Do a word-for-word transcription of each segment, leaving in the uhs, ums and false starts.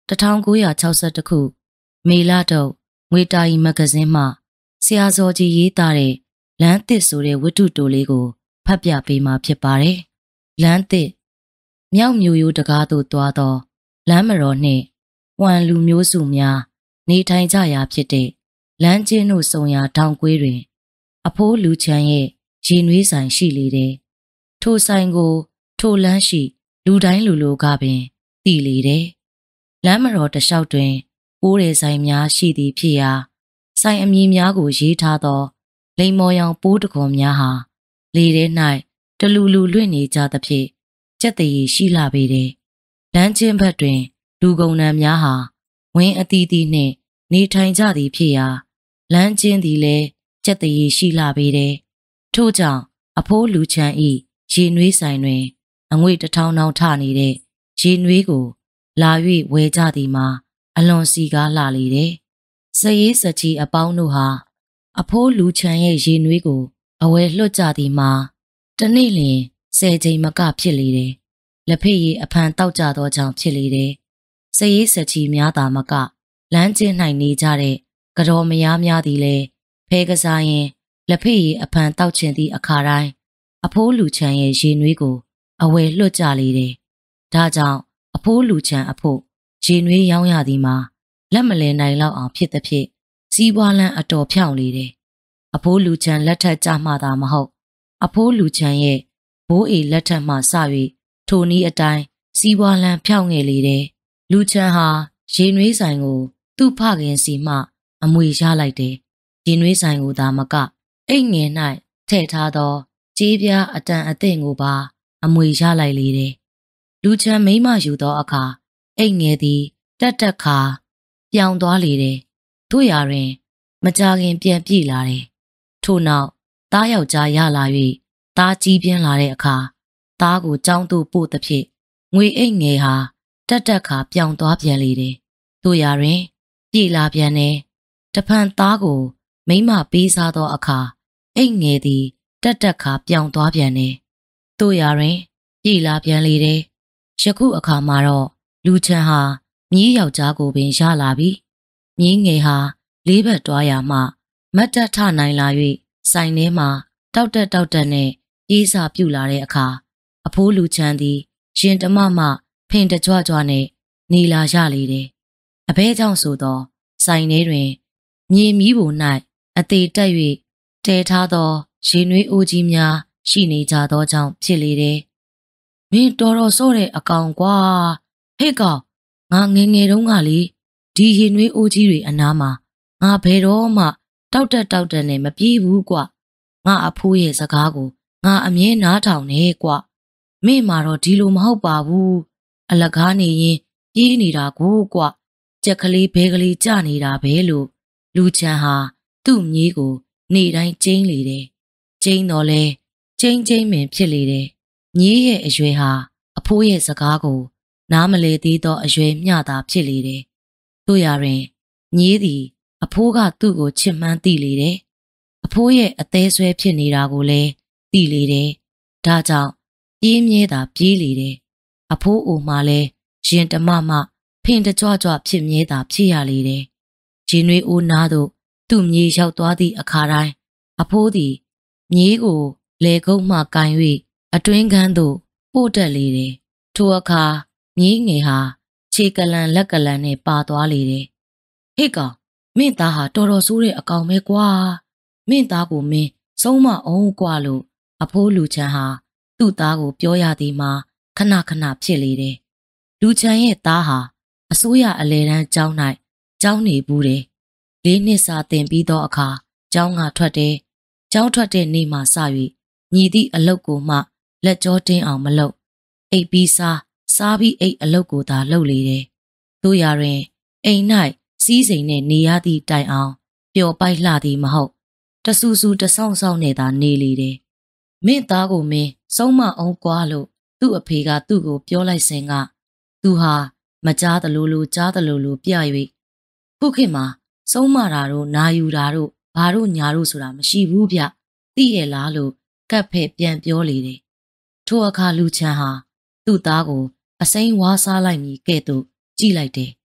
တစ်ထောင်ကိုးရာ၆၁ခုမေလထုတ်ငွေတာရီမဂဇင်းမှဆရာဇော်ကြီးရေးသားတဲ့လမ်းသစ်ဆိုတဲ့ဝတ္ထုတိုလေးကိုဖတ်ပြပေးမှာဖြစ်ပါတယ်။လမ်းသစ်မြောက်မြို့ရိုးတကားသို့သွားသောလမ်းမတော်နှင့်ဝမ်လူမျိုးစုများနေထိုင်ကြရာဖြစ်တဲ့လမ်းကျင်းတို့ဆုံရာထောင်ကွေးတွင်အဖိုးလူချမ်းရဲ့ရေနွေးဆိုင်ရှိလေတယ်။ထိုဆိုင်ကိုထိုလမ်းရှိလူတိုင်းလူလိုကပင်သိလေတယ်။လမ်းမတော်တစ်လျှောက်တွင်ပိုးရည်ဆိုင်များရှိသည်ဖြစ်ရာဆိုင်အမည်များကိုရေးထားသောလိမ္မော်ရောင်ပိုးတခွန်များဟာလေထဲ၌တလူလူလွင့်နေကြသဖြင့်ကြက်တရီရှိလာပေတယ်။လမ်းကျင်းဘက်တွင်လူကုန်နှံများဟာဝင်းအသီးသီးနှင့်နေထိုင်ကြသည်ဖြစ်ရာလမ်းကျင်းသည်လည်းကြက်တရီရှိလာပေတယ်။ထို့ကြောင့်အဖိုးလူချမ်းဤရေနွေးဆိုင်တွင်အငွေတစ်ထောင်ထောင်ထနေတဲ့ရေနွေးကိုလာ၍ဝယ်ကြသည်မှာအလွန်စီကားလာလေတယ်။စရေးစချီအပေါင်းတို့ဟာအဖိုးလူချမ်းရဲ့ရေနွေးကိုအဝယ်လွှတ်ကြသည်မှာတနေ့လျင်ဆယ်ကြိမ်မကဖြစ်လေတယ်။လက်ဖက်ရည်အဖန်တောက်ကြသောကြောင့်ဖြစ်လေတယ်။စရေးစချီများသာမကလမ်းကျင်း၌နေကြတဲ့ကတော်မယားများသည်လည်းဖဲကစားရင်လက်ဖက်ရည်အဖန်တောက်ချင်သည့်အခါတိုင်းအဖိုးလူချမ်းရဲ့ရေနွေးကိုအဝယ်လွှတ်ကြလေတယ်။ဒါကြောင့်အဖိုးလူချမ်းအဖို့ရေနွေးရောင်းရသည်မှာလက်မလည်နိုင်လောက်အောင်ဖြစ်သဖြင့်စီးပွားလန်းအတော်ဖြောင့်လေတယ်။အဖိုးလူချမ်းလက်ထက်ကြမှသာမဟုတ်အဖိုးလူချမ်းရဲ့ဘိုးအေလက်ထက်မှစ၍ထိုနည်းအတိုင်းစီးပွားလန်းဖြောင့်ငယ်လေတယ်။လူချမ်းဟာရေနွေးဆိုင်ကိုသူ့ဖခင်စီမှအမွေရလိုက်တယ်။ရေနွေးဆိုင်ကိုသာမကအိတ်ငယ်၌ထည့်ထားသောကြေးပြားအတန်အသင့်ကိုပါအမွေရလိုက်လေတယ်။လူချမ်းမိမယူသောအခါအိတ်ငယ်သည်တက်တက်ခါပြောင်သွားလေတယ်။တို့ရာတွင်မကြာခင်ပြန်ပြေးလာတယ်။ထို့နောက်သားယောက်ျားရလာ၍သားကြီးပြင်းလာတဲ့အခါသားကိုကြောင်းသို့ပို့သဖြင့်ငွေအိတ်ငယ်ဟာတက်တက်ခါပြောင်သွားပြန်လေတယ်။တို့ရာတွင်ပြေးလာပြန်တယ်။တဖန်သားကိုမိမပေးစားသောအခါအိတ်ငယ်သည်တက်တက်ခါပြောင်သွားပြန်တယ်။တို့ရာတွင်ပြေးလာပြန်လေတယ်။ယခုအခါမှာတော့လူချမ်းဟာမြည်ယောက်ျားကိုပင်ရလာပြီ။မြည်ငယ်ဟာလေးဘက်တွားရမှမတ်တက်ထနိုင်လာ၍ဆိုင်ထဲမှာတောက်တက်တောက်တက်နဲ့ပြေးစာပြုတ်လာတဲ့အခါအဖိုးလူချမ်းသည်ရင်တမမဖင်တကြွကြွနဲ့နေလာရလေတယ်။အဘဲကြောင့်ဆိုသောဆိုင်ထဲတွင်မြေမီးပုံ၌အသေးတက်၍တဲထားသောရေနွေးအိုးကြီးများရှိနေကြသောကြောင့်ဖြစ်လေတယ်။မင်းတော်တော်ဆိုးတဲ့အကောင်ကွာဟဲ့ကောင်ငါငယ်ငယ်တုန်းကလေဒီရေနွေးအိုးကြီးတွေအနားမှာငါဘယ်တော့မှတောက်တက်တောက်တက်နဲ့မပြေးဘူးကွငါအဖိုးရဲ့စကားကိုငါအမြဲနားထောင်နေကွမင်းမှာတော့ဒီလိုမဟုတ်ပါဘူးအလကားနေရင်ပြေးနေတာကိုကွကြက်ကလေးဘဲကလေးကြနေတာပဲလို့လူချမ်းဟာသူ့မြေးကိုနေတိုင်းကျင်းလေတယ်ကျင်းတော့လဲကျင်းကျင်းပင်ဖြစ်လေတယ်မြေးရဲ့အရွယ်ဟာအဖိုးရဲ့စကားကိုနားမလဲသေးသောအရွယ်မျှသာဖြစ်လေတယ်တို့ရာတွင်မြေးသည်အဖိုးကသူ့ကိုချစ်မှန်းသိလေတယ်အဖိုးရဲ့အသေးဆွဲဖြစ်နေတာကိုလည်းသိလေတယ်ဒါကြောင့်ပြေးမြဲတာပြေးလေတယ်အဖိုးအိုမှလည်းရင်တမမဖင်တကြွကြွဖြစ်မြဲတာဖြစ်ရလေတယ်ရင်နွေးအိုးနားသို့သူ့မြေရောက်သွားသည့်အခါတိုင်းအဖိုးသည်မြေးကိုလေကုန်းမှကန်၍အတွင်းခန်းသို့ပို့တက်လေတယ်ထိုအခါမြေးငယ်ဟာခြေကလန်လက်ကလန်နဲ့ပါသွားလေတယ်ဟေ့ကောင်မင်းသားဟာတော်တော်ဆိုးတဲ့အကောင်ပဲကွာမင်းသားကိုမင်းဆုံးမအောင်ကွာလို့အဖိုးလူချမ်းဟာသူ့သားကိုပြောရသည်မှာခဏခဏဖြစ်လေတယ်လူချမ်းရဲ့သားဟာအစိုးရအလဲတန်းကျောင်း၌ကျောင်းနေဘူးတယ်လေးနှစ်စာသင်ပြီးသောအခါကျောင်းကထွက်တယ်ကျောင်းထွက်တဲ့နေ့မှစ၍ညီသည့်အလုပ်ကိုမှလက်ကြောတင်းအောင်မလုပ်အိပ်ပြီးစားစားပြီးအိပ်အလုပ်ကိုသာလုပ်လေတယ်တို့ရာတွင်အိမ်၌စီးစိမ်နဲ့နေရသည့်တိုင်အောင်ပျော်ပိုက်လှသည်မဟုတ်တဆူဆူတဆောင်းဆောင်းနဲ့သာနေလေတယ်မင်းသားကိုမင်းဆုံးမအောင်ကွာလို့သူ့အဖေကသူ့ကိုပြောလိုက်စဉ်ကသူဟာမကြားသလိုလိုကြားသလိုလိုပြ၍ခုခေတ်မှာဆုံးမတာတို့နာယူတာတို့ဘာတို့ညာတို့ဆိုတာမရှိဘူးဗျသိရဲ့လားလို့ကပ်ဖဲ့ပြန်ပြောလေတယ်ထိုအခါလူချမ်းဟာသူ့သားကိုအစိမ်းဝါးစားလိုက်မည်ကဲ့သို့ကြည့်လိုက်တယ်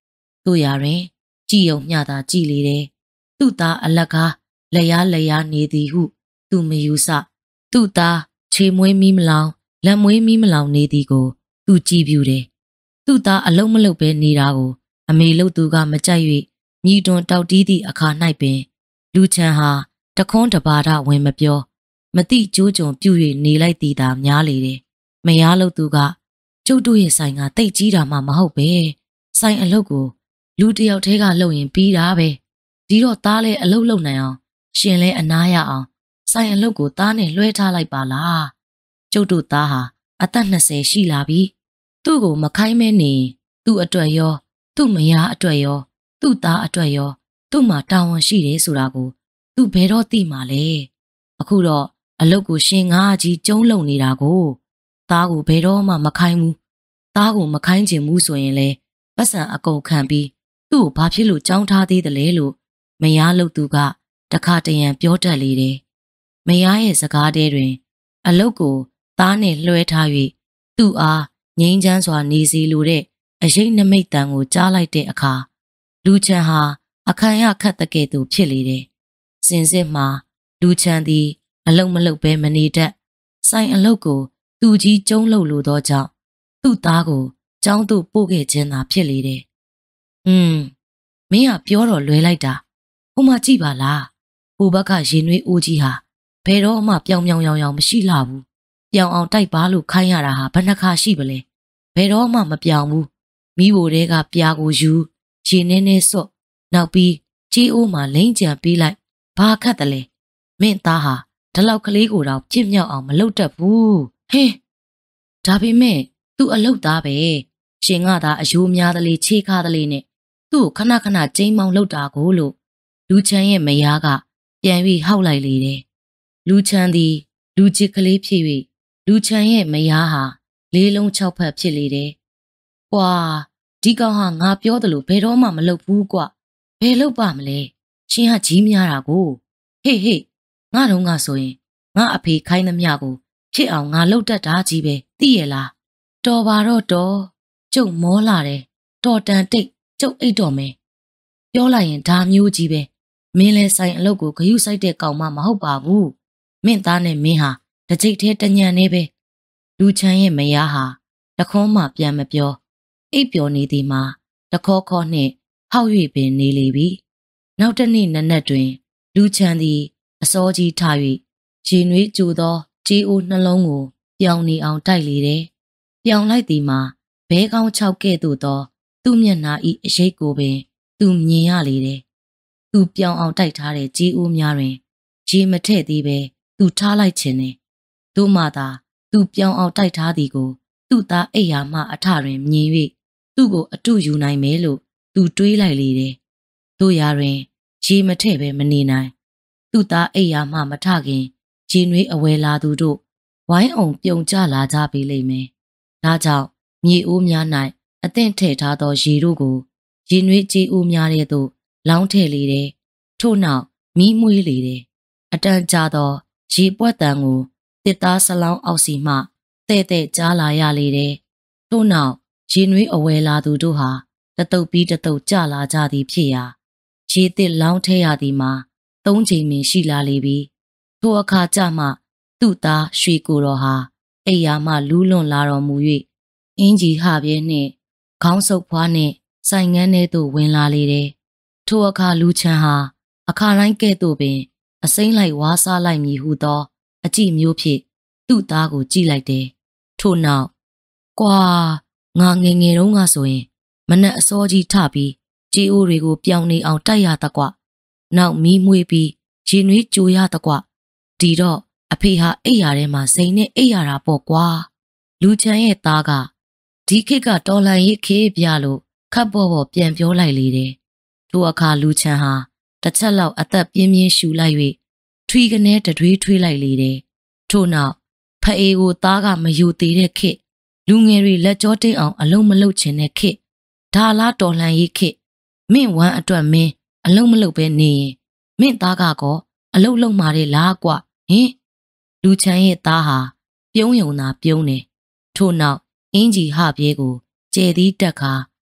တို့ရရင်ကြည်ယုံမျှသာကြည်လေတယ်သူ့သားအလကားလက်ရလက်ရနေသည်ဟုသူမယူဆသူ့သားခြေမွေးမီးမလောင်လက်မွေးမီးမလောင်နေသည်ကိုသူကြည်ပြူတယ်သူ့သားအလုံးမလုံးပဲနေတာကိုအမေလို့သူကမကြိုက်၍ညီတွန်တောက်တီးသည့်အခါ၌ပင်လူချမ်းဟာတခွန်းတပါဒဝင်မပြောမတိကျိုးကြုံပြူ၍နေလိုက်သည်သာများလေတယ်မယားလို့သူကကျုပ်တို့ရဲ့ဆိုင်ကတိတ်ကြီးတာမှမဟုတ်ပဲဆိုင်အလုပ်ကိုလူတယောက်တည်းကလုပ်ရင်ပြီးတာပဲဒီတော့သားလဲအလုပ်လုပ်နိုင်အောင်ရှင်လဲအနားရအောင်ဆိုင်အလုပ်ကိုသားနဲ့လွှဲထားလိုက်ပါလားကျုပ်တို့သားဟာအသက်နှစ်ဆယ်ရှိလာပြီသူ့ကိုမခိုင်းမဲနေသူ့အတွက်ရောသူ့မယားအတွက်ရောသူ့သားအတွက်ရောသူ့မှာတာဝန်ရှိတယ်ဆိုတာကိုသူဘယ်တော့သိမှာလဲအခုတော့အလုပ်ကိုရှင်ငါးကြီးကျုံးလုံနေတာကိုသားကိုဘယ်တော့မှမခိုင်းဘူးသားကိုမခိုင်းချင်ဘူးဆိုရင်လေပတ်စံအကုန်ခံပြီးသူ့ကိုဘာဖြစ်လို့ကြောင်းထားသေးတယ်လဲလို့မယားလို့သူကတခါတရံပြောတတ်လေတယ်မယားရဲ့စကားတဲတွင်အလုပ်ကိုသားနဲ့လွှဲထား၍သူ့အားငြိမ်းချမ်းစွာနေစီလိုတဲ့အရေးနမိတ်တန်ကိုကြားလိုက်တဲ့အခါလူချမ်းဟာအခမ်းရခတ်တဲ့ကဲ့သို့ဖြစ်လေတယ်စင်စစ်မှာလူချမ်းသည်အလုံးမလုံးပဲမနေတတ်ဆိုင်အလုပ်ကိုသူကြီးကျုံးလို့လို့သောကြောင့်သူ့သားကိုကျောင်းသို့ပို့ခဲ့ခြင်းသာဖြစ်လေတယ်။อืมမင်းကပြောတော့လွယ်လိုက်တာဟိုမှာကြည့်ပါလားဟိုဘက်ကရင်နွေးအိုးကြီးဟာဘယ်တော့မှပြောင်ပြောင်ရောင်ရောင်မရှိလာဘူးပြောင်အောင်တိုက်ပါလို့ခိုင်းရတာဟာဘယ်နှခါရှိပလဲဘယ်တော့မှမပြောင်ဘူးမိဘတွေကပြာကိုယူရေနေနေစော့နောက်ပြီးကြီးအိုးမှာလိမ့်ကြံပေးလိုက်ဘာခတ်တယ်လဲမင်းသားဟာဒီလောက်ကလေးကိုတော့ပြစ်မြောက်အောင်မလုပ်တတ်ဘူးဟင်းဒါပေမဲ့သူ့အလုပ်သားပဲရှင်ကသာအယိုးများသလေးခြေခါသလေးနဲ့သူ့ကိုခဏခဏကျိန်းမောင်းလုပ်တာကိုလို့လူချမ်းရဲ့မယားကပြန်ပြီးဟောက်လိုက်လေတယ်လူချမ်းသည်လူချစ်ကလေးဖြစ်၍လူချမ်းရဲ့မယားဟာလေးလုံး၆ဖက်ဖြစ်လေတယ်ကွာဒီကောင်ဟာငါပြောတယ်လို့ဘယ်တော့မှမလုပ်ဘူးကွဘယ်လုပ်ပါမလဲရှင်ဟာကြီးများတာကိုဟေးဟေးငါတော့ငါဆိုရင်ငါအဖေခိုင်းသမျှကိုဖြစ်အောင်ငါလုပ်တတ်တာကြီးပဲသိရလားတော်ပါတော့တော်ကျုပ်မောလာတယ်တော်တန်တိတ်ကျုပ်အိတ်တော်မယ်ပြောလိုက်ရင်ဒါမျိုးကြီးပဲမင်းလဲဆိုင်အလုပ်ကိုဂယုစိုက်တဲ့ကောင်မမဟုတ်ပါဘူးမင်းသားနဲ့မင်းဟာတစ်ကြိတ်တည်းတညံနေပဲလူချမ်းရဲ့မယားဟာတခွန်းမှပြန်မပြောအိပ်ပျော်နေသည်မှာတခေါခေါနှင့်ဟောက်၍ပင်နေလေပြီနောက်တစ်နေ့နနက်တွင်လူချမ်းသည်အစောကြီးထ၍ရေနွေးကြိုသောကြေးအိုးနှလုံးကိုပြောင်းနေအောင်တိုက်လေတယ်ပြောင်းလိုက်သည်မှာဘဲကောင်း၆ကဲ့သို့သောသူ့မျက်နှာ၏အရိပ်ကိုပင်သူမြင်ရလေတယ်သူပြောင်းအောင်တိုက်ထားတဲ့ကြေးအိုးများတွင်ရေမထည့်သေးပဲသူထားလိုက်ခြင်းနဲ့တို့မှသာသူပြောင်းအောင်တိုက်ထားသည်ကိုသူ့သားအိယာမှအထတွင်မြင်၍သူ့ကိုအတုယူနိုင်မယ်လို့သူတွေးလိုက်လေတယ်တို့ရာတွင်ရေမထည့်ပဲမနေနိုင်သူ့သားအိယာမှမထခင်ရေနွေးအဝဲလာသူတို့ဝိုင်းအောင်ပြုံကျလာကြပေလိမ့်မယ်ဒါကြောင့်မြေအိုးများ၌အသင့်ထည့်ထားသောရေတို့ကိုရေနွေးကြေးအိုးများထဲသို့လောင်းထည့်လေတယ်ထို့နောက်မီးမွေးလေတယ်အတန်ကြာသောရေပွက်တံကိုတစ်သားဆလောင်းအောက်စီမှတဲ့တဲ့ကြားလာရလေတယ်ထို့နောက်ရေနွေးအဝဲလာသူတို့ဟာတတုပ်ပြီးတတုပ်ကျလာကြသည်ဖြစ်ရာရေတစ်လောင်းထည့်ရသည်မှာသုံးချိန်ပင်ရှိလာလေပြီထိုအခါကျမှသူ့သားရွှေကိုတော်ဟာအိယာမှလူးလွန်လာတော်မူ၍အင်းကြီးဟပြဲနှင့်ခေါင်းဆုပ်ဖွားနှင့်ဆိုင်ငန်းထဲသို့ဝင်လာလေတယ်ထိုအခါလူချမ်းဟာအခါတိုင်းကဲ့သို့ပင်အစိမ့်လိုက်ဝါးစားလိုက်မည်ဟုသောအကြည့်မျိုးဖြင့်သူ့သားကိုကြည့်လိုက်တယ်ထို့နောက်ကွာငါငယ်ငယ်တုန်းကဆိုရင်မနက်အစောကြီးထပြီးကြေးအိုးတွေကိုပြောင်းနေအောင်တိုက်ရတကွနောက်မီးမွေးပြီးရေနွေးကြိုရတကွဒီတော့အဖေဟာအိပ်ရာထဲမှာစိန်နဲ့အိပ်ရတာပေါ့ကွာလူချမ်းရဲ့သားကဒီခေတ်ကတော်လန်ရေးခေးပြလို့ခပ်ပေါ်ပေါ်ပြန်ပြောလိုက်လေတယ်ထိုအခါလူချမ်းဟာတစ်ချက်လောက်အသက်ပြင်းပြင်းရှူလိုက်၍ထွီကနေတတွေးထွေးလိုက်လေတယ်ထို့နောက်ဖအေးကိုသားကမယူသေးတဲ့ခေတ်လူငယ်တွေလက်ကြောတင်းအောင်အလုံးမလုံးချင်တဲ့ခေတ်ဒါလားတော်လှန်ရေးခေတ်မင်းဝမ်းအတွက်မင်းအလုံးမလုံးပဲနေရင်မင်းသားကကောအလုံးလုံးမာတဲ့လားကွဟင်လူချမ်းရဲ့သားဟာပြုံးယုံသာပြုံးတယ်ထို့နောက်အင်းကြီးဟပြဲကိုကျဲသီးတက်ခါ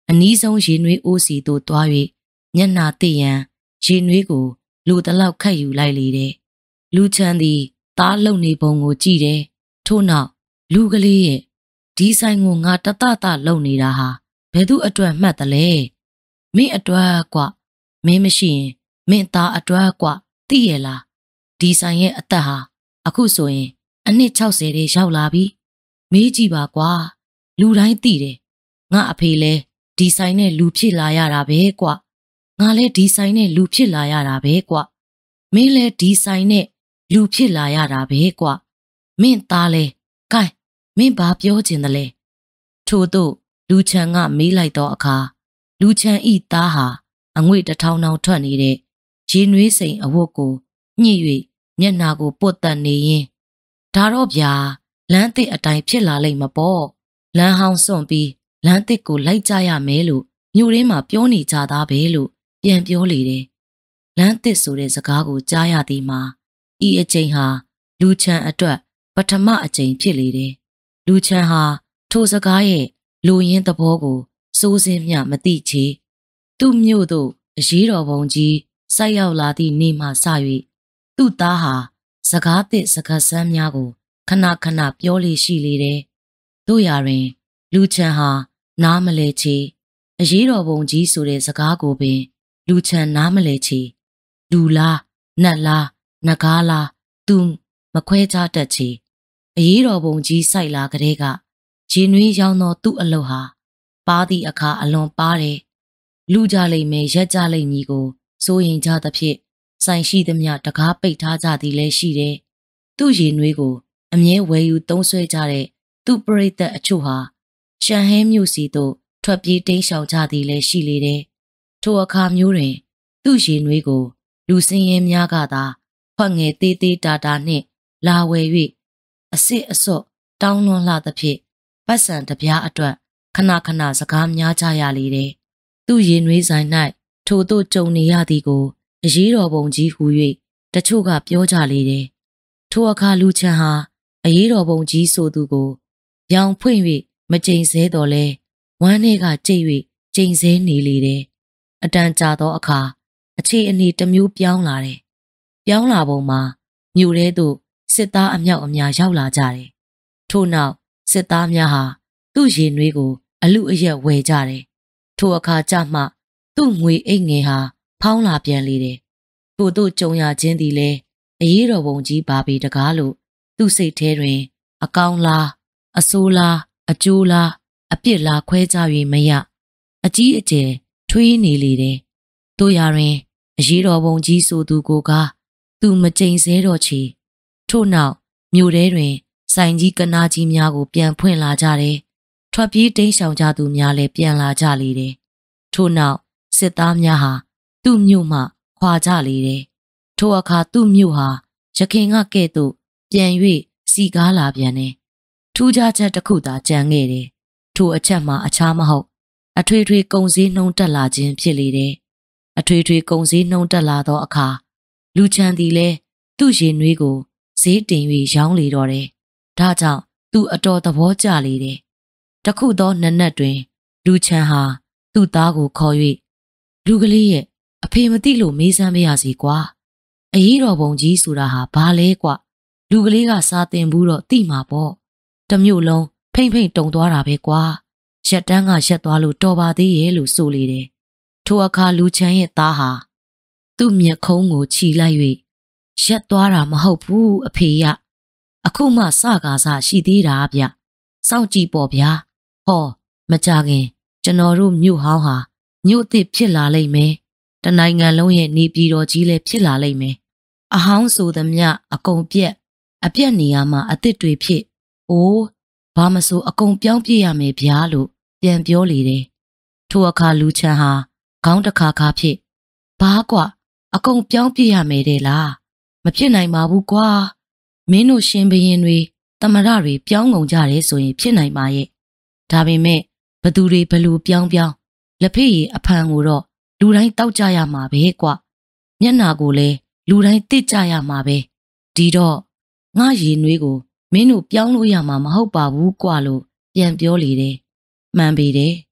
အနီးဆုံးရေနွေးအိုးစီသို့သွား၍မျက်နှာသိရန်ရေနွေးကိုလူတလောက်ခတ်ယူလိုက်လေတယ်။လူချမ်းသည်သားလုံနေပုံကိုကြည့်တယ်။ထို့နောက်လူကလေးရဲ့ဒီဆိုင်ကိုငါတတတလုံနေတာဟာဘယ်သူအတွက်မှတ်တယ်လဲ။မင်းအတွက်ကွမင်းမရှိရင်မင်းသားအတွက်ကွသိရလားဒီဆိုင်ရဲ့အသက်ဟာအခုဆိုရင်အနှစ်၆၀တဲ့ရောက်လာပြီမေးကြည့်ပါကွာလူတိုင်းသိတယ်ငါအဖေလဲဒီဆိုင်နဲ့လူဖြစ်လာရတာပဲကွငါလဲဒီဆိုင်နဲ့လူဖြစ်လာရတာပဲကွမင်းလဲဒီဆိုင်နဲ့လူဖြစ်လာရတာပဲကွမင်းသားလဲကဲမင်းဘာပြောချင်တယ်လဲထို့သို့လူချန်ကမေးလိုက်တော့အခါလူချန်ဤသားဟာအငွေ့တထောင်ထောင်ထွက်နေတဲ့ရေနွေးစိန်အဝတ်ကိုညှိ၍မျက်နှာကိုပုတ်တက်နေရင်ဒါတော့ဗျာလမ်းသစ်အတိုင်းဖြစ်လာလိမ့်မပေါ့လမ်းဟောင်းစွန့်ပြီးလမ်းသစ်ကိုလိုက်ကြရမယ်လို့မြို့ရင်းမှာပြောနေကြသားပဲလို့ပြန်ပြောလေတယ်လမ်းသစ်ဆိုတဲ့စကားကိုကြားရသည်မှာဤအချိန်ဟာလူချန်အတွက်ပထမအချိန်ဖြစ်လေတယ်လူချန်ဟာထိုစကားရဲ့လူရင်းသဘောကိုစိုးစင်းမျှမသိချေသူ့မြို့သို့အရေးတော်ပုံကြီးဆိုက်ရောက်လာသည့်နေ့မှစ၍သူ့သားဟာစကားသစ်စကားစမ်းများကိုခဏခဏပြောလေရှိလေတယ်တို့ရာတွင်လူချန်ဟာနားမလဲချေအရေးတော်ပုံကြီးဆိုတဲ့စကားကိုပင်လူချန်နားမလဲချေလူလားနတ်လားနဂါးလားသူမခွဲခြားတတ်ချေအရေးတော်ပုံကြီးစိုက်လာကလေးကရေနွေးရောင်းသောသူ့အလုပ်ဟာပါသည့်အခါအလွန်ပါတယ်လူကြလိမ့်မယ်ရက်ကြလိမ့်မည်ကိုစိုးရင်ကြသဖြင့်ဆိုင်ရှိသမျှတကားပိတ်ထားကြသည်လည်းရှိတယ်သူ့ရေနွေးကိုအမြဲဝယ်ယူသုံးဆွဲကြတဲ့သူ့ပရိသတ်အချို့ဟာရှန်ဟဲမြို့စီသို့ထွက်ပြေးတိမ်းရှောင်ကြသည်လည်းရှိလေတယ်ထိုအခါမျိုးတွင်သူ့ရေနွေးကိုလူစင်းရဲများကသာဖွက်ငယ်သေးသေးတာတာနှင့်လာဝယ်၍အစစ်အစော့တောင်းလွန်လှသဖြင့်ပတ်စံတပြားအတွက်ခဏခဏစကားများကြရလေတယ်သူ့ရေနွေးဆိုင်၌ထိုသို့ကြုံနေရသည်ကိုအရေးတော်ပုံကြီးဟူ၍တချို့ကပြောကြလေတယ်ထိုအခါလူချန်ဟာအရေးတော်ပုံကြီးဆိုသူကိုရောင်ဖွင့်၍မကြိမ်ဆဲတော်လဲဝမ်းထဲကကြိတ်၍ကြိမ်ဆဲနေလေတယ်အတန်ကြာသောအခါအခြေအနေတစ်မျိုးပြောင်းလာတယ်ပြောင်းလာပုံမှာမြို့ထဲသို့စစ်သားအမြောက်အများရောက်လာကြတယ်ထို့နောက်စစ်သားများဟာသူ့ရေနွေးကိုအလူအယက်ဝယ်ကြတယ်ထိုအခါကျမှသူ့ငွေအိတ်ငယ်ဟာဖောင်းလာပြန်လေတယ်ထို့သို့ကြုံရခြင်းသည်လည်းအရေးတော်ပုံကြီးပါပေတကားလို့သူ့စိတ်ထဲတွင်အကောင်းလားအဆိုးလားအကျိုးလားအပြစ်လားခွဲခြား၍မရအကြီးအကျယ်ထွေးနေလေတယ်တို့ရာတွင်အရေးတော်ပုံကြီးဆိုသူကိုကသူမကြိမ်ဆဲတော့ချေထို့နောက်မြို့ထဲတွင်ဆိုင်ကြီးကနာကြီးများကိုပြန်ဖွင့်လာကြတယ်ထွက်ပြေးတိမ်းရှောင်ကြသူများလည်းပြန်လာကြလေတယ်ထို့နောက်စစ်သားများဟာသူ့မြို့မှခွာကြလေတယ်ထိုအခါသူ့မြို့ဟာရခင်ကကဲ့သို့ပြန်၍စီကားလာပြန်တယ်ထူးခြားချက်တစ်ခုသာကြံခဲ့တယ်ထိုအချက်မှာအခြားမဟုတ်အထွေထွေကုံစည်းနှုံးတက်လာခြင်းဖြစ်လေတယ်အထွေထွေကုံစည်းနှုံးတက်လာသောအခါလူချန်သည်လည်းသူ့ရေနွေးကိုဈေးတင်၍ရောင်းလေတော့တယ်ဒါကြောင့်သူအတော်သဘောကျလေတယ်တခုသောနနက်တွင်လူချန်ဟာသူ့သားကိုခေါ်၍လူကလေးရဲ့အဖေမသိလို့မေးစမ်းမရစီကွာအရေးတော်ပုံကြီးဆိုတာဟာဘာလဲကွလူကလေးကစာတင်ဘူးတော့သိမှာပေါ့တမျိုးလုံးဖိမ့်ဖိမ့်တုံသွားတာပဲကွာရက်တန်းကရက်သွားလို့တော်ပါသေးရဲ့လို့ဆိုလေတယ်ထိုအခါလူချန်ရဲ့သားဟာသူ့မျက်ခုံးကိုခြိလိုက်၍ရက်သွားတာမဟုတ်ဘူးအဖေရအခုမှစကားစားရှိသေးတာဗျစောင့်ကြည့်ပေါ့ဗျာဟောမကြခင်ကျွန်တော်တို့မြို့ဟောင်းဟာမြို့သစ်ဖြစ်လာလိမ့်မယ်တနိုင်ငံလုံးရဲ့နေပြည်တော်ကြီးလည်းဖြစ်လာလိမ့်မယ်အဟောင်းဆိုသမျှအကုန်ပြက်အပြက်နေရာမှာအသစ်တွေဖြစ်အိုးဘာမဆိုအကုန်ပြောင်းပြရမယ်ဗျာလို့ပြန်ပြောလေတယ်ထိုအခါလူချန်ဟာခေါင်းတစ်ခါခါဖြစ်ဘာကွအကုန်ပြောင်းပြရမယ်တဲ့လားမဖြစ်နိုင်ပါဘူးကွာမင်းတို့ရှင်ဘရင်တွေတမရတွေပြောင်းကုန်ကြတယ်ဆိုရင်ဖြစ်နိုင်ပါရဲ့ဒါပေမဲ့ဘသူတွေဘလူပြောင်းပြောင်းလက်ဖေးရည်အဖန်ကိုတော့လူတိုင်းတောက်ကြရမှာပဲကွမျက်နာကိုလည်းလူတိုင်းသိကြရမှာပဲဒီတော့ငါရေနွေးကိုမင်းတို့ပြောင်းလို့ရမှာမဟုတ်ပါဘူးကွလို့ပြန်ပြောလေတယ်မှန်ပေတယ်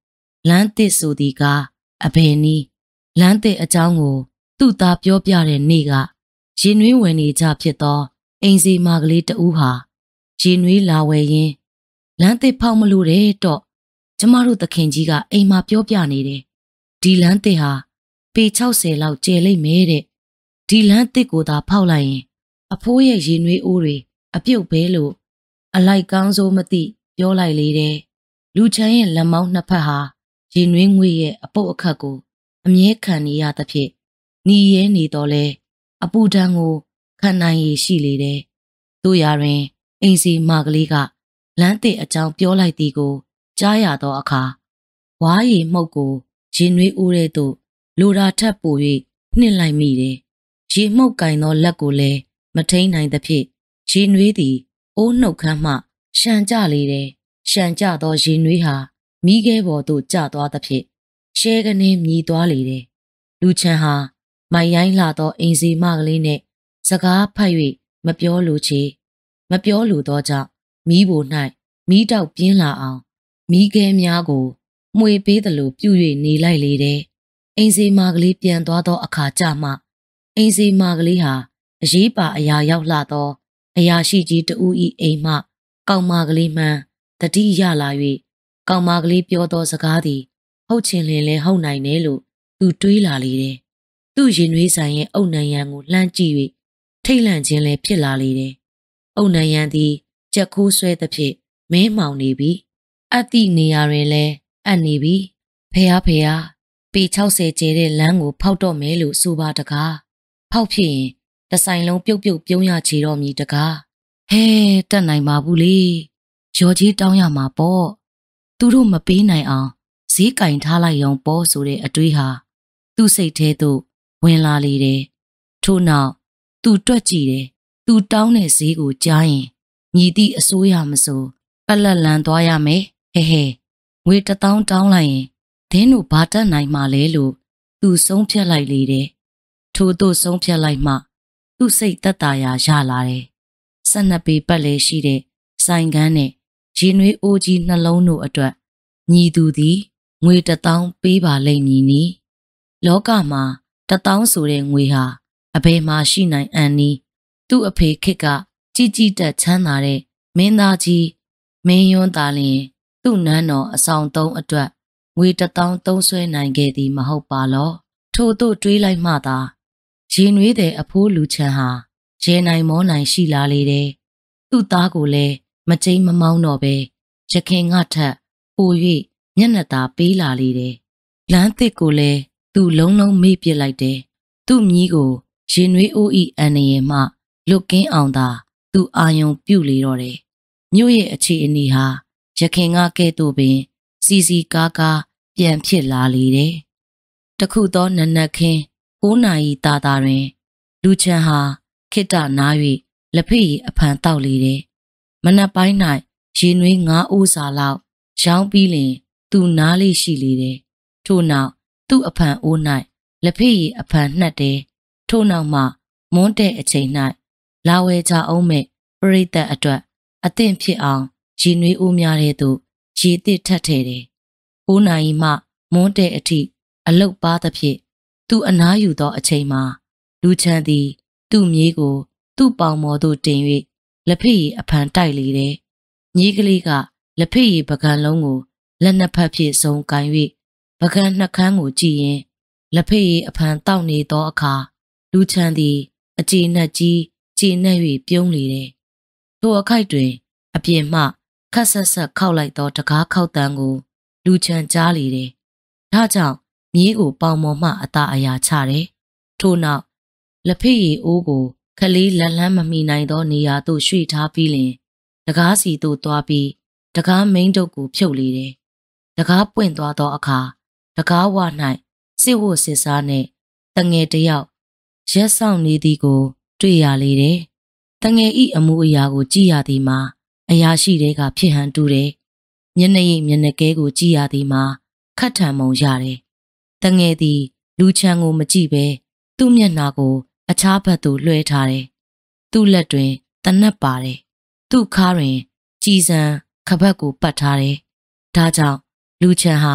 လမ်းသစ်ဆိုသည်ကအဘယ်နည်းလမ်းသစ်အကြောင်းကိုသူ့သားပြောပြတဲ့နေ့ကရင်နွေးဝင်နေကြဖြစ်သောအိမ်စီမကလေးတဦးဟာရင်နွေးလာဝယ်ရင်းလမ်းသစ်ဖောက်မလို့တဲ့တော့ကျမတို့သခင်ကြီးကအိမ်မှာပြောပြနေတယ်ဒီလမ်းသစ်ဟာပေ၆၀လောက်ကျယ်လိမ့်မယ်တဲ့ဒီလမ်းသစ်ကိုသာဖောက်လိုက်ရင်အဖိုးရဲ့ရင်နွေးအိုးတွေအပြုတ်ပဲလို့အလိုက်ကောင်းစိုးမသိပြောလိုက်လေတယ်လူချမ်းရဲ့လက်မောင်းနှစ်ဖက်ဟာရင်နွေးငွေရဲ့အပုတ်အခတ်ကိုအမြဲခံနေရသဖြင့်หนีရဲနေတော့လဲအပူဒဏ်ကိုခံနိုင်ရရှိလေတယ်တို့ရတွင်အိမ်စီမကလေးကလမ်းသစ်အကြောင်းပြောလိုက်သည်ကိုကြားရသောအခါဝါးရည်မှုတ်ကိုရင်နွေးအိုးတဲ့သို့လိုရာထပ်ပို၍နှင့်လိုက်မိတယ်ရေမှုတ်ကင်သောလက်ကိုလည်းမထိန်နိုင်သဖြင့်ရေနွေးသည်အိုးနှုတ်ခမ်းမှရှံကြလေတယ်ရှံကြသောရေနွေးဟာမိခဲပေါ်သို့ကျသွားသဖြင့်ရှဲကနေမြည်သွားလေတယ်လူချမ်းဟာမိုင်ရိုင်းလာသောအိမ်စီမကလေးနှင့်စကားဖတ်၍မပြောလိုချေမပြောလိုသောကြောင့်မီးဘို၌မီးတောက်ပြင်းလာအောင်မီးခဲများကိုမှွေပေးသလိုပြု၍နေလိုက်လေတယ်အိမ်စီမကလေးပြန်သွားသောအခါကျမှအိမ်စီမကလေးဟာအရေးပါအရာရောက်လာသောအရာရှိကြီးတဦး၏အိမ်မှကောင်မကလေးမှန်တတိရလာ၍ကောင်မကလေးပြောသောစကားသည်ဟုတ်ချင်လင်လဲဟုတ်နိုင်တယ်လို့သူတွေးလာလေတယ်သူ့ရင်နွေးဆိုင်ရဲ့အုတ်နံရံကိုလှမ်းကြည့်၍ထိတ်လန့်ခြင်းလည်းဖြစ်လာလေတယ်အုတ်နံရံသည်ကြက်ခိုးဆွဲသဖြင့်မဲမှောင်နေပြီအပ်သည့်နေရာတွင်လည်းအပ်နေပြီဖះဖះပေ၆၀ကျဲတဲ့လမ်းကိုဖောက်တော့မယ်လို့ဆိုပါတကားဖောက်ဖြစ်ရင်တဆိုင်လုံးပြုတ်ပြုတ်ပြုံးရချေတော့မည်တကားဟဲတက်နိုင်ပါဘူးလေရော်ကြီးတောင်းရမှာပေါ့သူတို့မပေးနိုင်အောင်ဈေးကင်ထားလိုက်ရုံပေါ့ဆိုတဲ့အတွေးဟာသူ့စိတ်ထဲသို့ဝင်လာလေတယ်ထို့နောက်သူတွက်ကြည့်တယ်သူတောင်းတဲ့ဈေးကိုကြားရင်ညီသည့်အစိုးရမဆိုပက်လက်လန်သွားရမယ်ဟဲဟဲငွေတစ်သောင်းတောင်းလိုက်ရင်ဒင်းတို့ဘာတက်နိုင်မှလဲလို့သူဆုံးဖြတ်လိုက်လေတယ်ထို့သို့ဆုံးဖြတ်လိုက်မှသူ့စိတ်သက်သာရာရလာတယ်ဆက်နှစ်ပေပတ်လဲရှိတဲ့ဆိုင်ကန်းနဲ့ရင်နွေးအိုးကြီးနှလုံးတို့အတွက်ညီသူသည်ငွေတစ်သောင်းပေးပါလိမ့်မည်နီလောကမှာတစ်သောင်းဆိုတဲ့ငွေဟာအဘယ်မှရှိနိုင်အံ့နီသူ့အဖေခေတ်ကကြီးကြီးတက်ချမ်းသာတဲ့မင်းသားကြီးမင်းယွန်းသာလျှင်သူ့နန်းတော်အဆောင်သုံးအတွက်ငွေတစ်သောင်းသုံးဆွဲနိုင်ခဲ့သည်မဟုတ်ပါလောထို့သို့တွေးလိုက်မှသာရင်နွေးတဲ့အဖိုးလူချမ်းဟာရဲနိုင်မောနိုင်ရှိလာလေတယ်သူ့သားကိုလည်းမကြိမ်းမမောင်းတော့ပဲရခင်ငါထက်ပို၍မျက်နှာသာပေးလာလေတယ်လမ်းသစ်ကိုလည်းသူ့လုံးလုံးမေ့ပစ်လိုက်တယ်သူ့မြီးကိုရင်နွေးအိုးဤအန်ရည်မှလွတ်ကင်းအောင်သာသူအာယုံပြုတ်လေတော့တယ်မြို့ရဲ့အခြေအနေဟာရခင်ကကဲ့သို့ပင်စီစီကားကားပြန်ဖြစ်လာလေတယ်တခုသောနနက်ခင်း၉နာရီတာတာတွင်လူချမ်းဟာခိတ္တနား၍လက်ဖေးအဖန်တောက်လေတယ်မနက်ပိုင်း၌ရေနွေးငါးအိုးစာလောက်ရောင်းပြီးလင်သူနားလေးရှိလေတယ်ထို့နောက်သူ့အဖန်အိုး၌လက်ဖေးအဖန်နှက်တယ်ထို့နောက်မှမွန်းတဲ့အချိန်၌လာဝဲကြအောင်မဲ့ပရိသတ်အတွက်အသင့်ဖြစ်အောင်ရေနွေးအိုးများတဲ့သို့ရေသစ်ထပ်ထည့်တယ်၉နာရီမှမွန်းတဲ့အထိအလုတ်ပါသဖြင့်သူအနားယူသောအချိန်မှာလူချမ်းသည်သူ့မြေးကိုသူ့ပေါင်မော်သို့တင်၍လက်ဖေးအဖန်တိုက်လေတယ်မြေးကလေးကလက်ဖေးပကံလုံးကိုလက်နှစ်ဖက်ဖြင့်စုံကိုင်၍ပကံနှစ်ခမ်းကိုကြည့်ရင်လက်ဖေးအဖန်တောက်နေသောအခါလူချမ်းသည်အကျေနပ်ကြီးကျေနပ်၍ပြုံးလေတယ်ထိုအခိုက်တွင်အပြင်မှခက်ဆက်ဆက်ခောက်လိုက်သောတကားခောက်တန်းကိုလူချမ်းကြားလေတယ်ဒါကြောင့်မြေးကိုပေါင်မော်မှအသာအရာချတယ်ထို့နောက်လက်ဖေးရီအိုးကိုခလေးလက်လန်းမမိနိုင်သောနေရာသို့ရွှေ့ထားပြီးလင်တကားစီသို့သွားပြီးတကားမိန်းတုပ်ကိုဖြုတ်လေတယ်တကားပွင့်သွားသောအခါတကားဝ၌စစ်ဝတ်စစ်စားနှင့်တငယ်တယောက်ရက်ဆောင်နေသည်ကိုတွေ့ရလေတယ်တငယ်ဤအမှုအရာကိုကြည့်ရသည်မှာအရာရှိတဲ့ကဖြစ်ဟန်တူတယ်မျက်နှာရည်မျက်နှာကဲကိုကြည့်ရသည်မှာခတ်ထန်မုံရတယ်တငယ်သည်လူချမ်းကိုမကြည့်ပဲသူ့မျက်နှာကိုအခြားဘက်သို့လွှဲထားတယ်သူ့လက်တွင်တနက်ပါတယ်သူ့ခါတွင်ကြည်စံခဘက်ကိုပတ်ထားတယ်ဒါကြောင့်လူချမ်းဟာ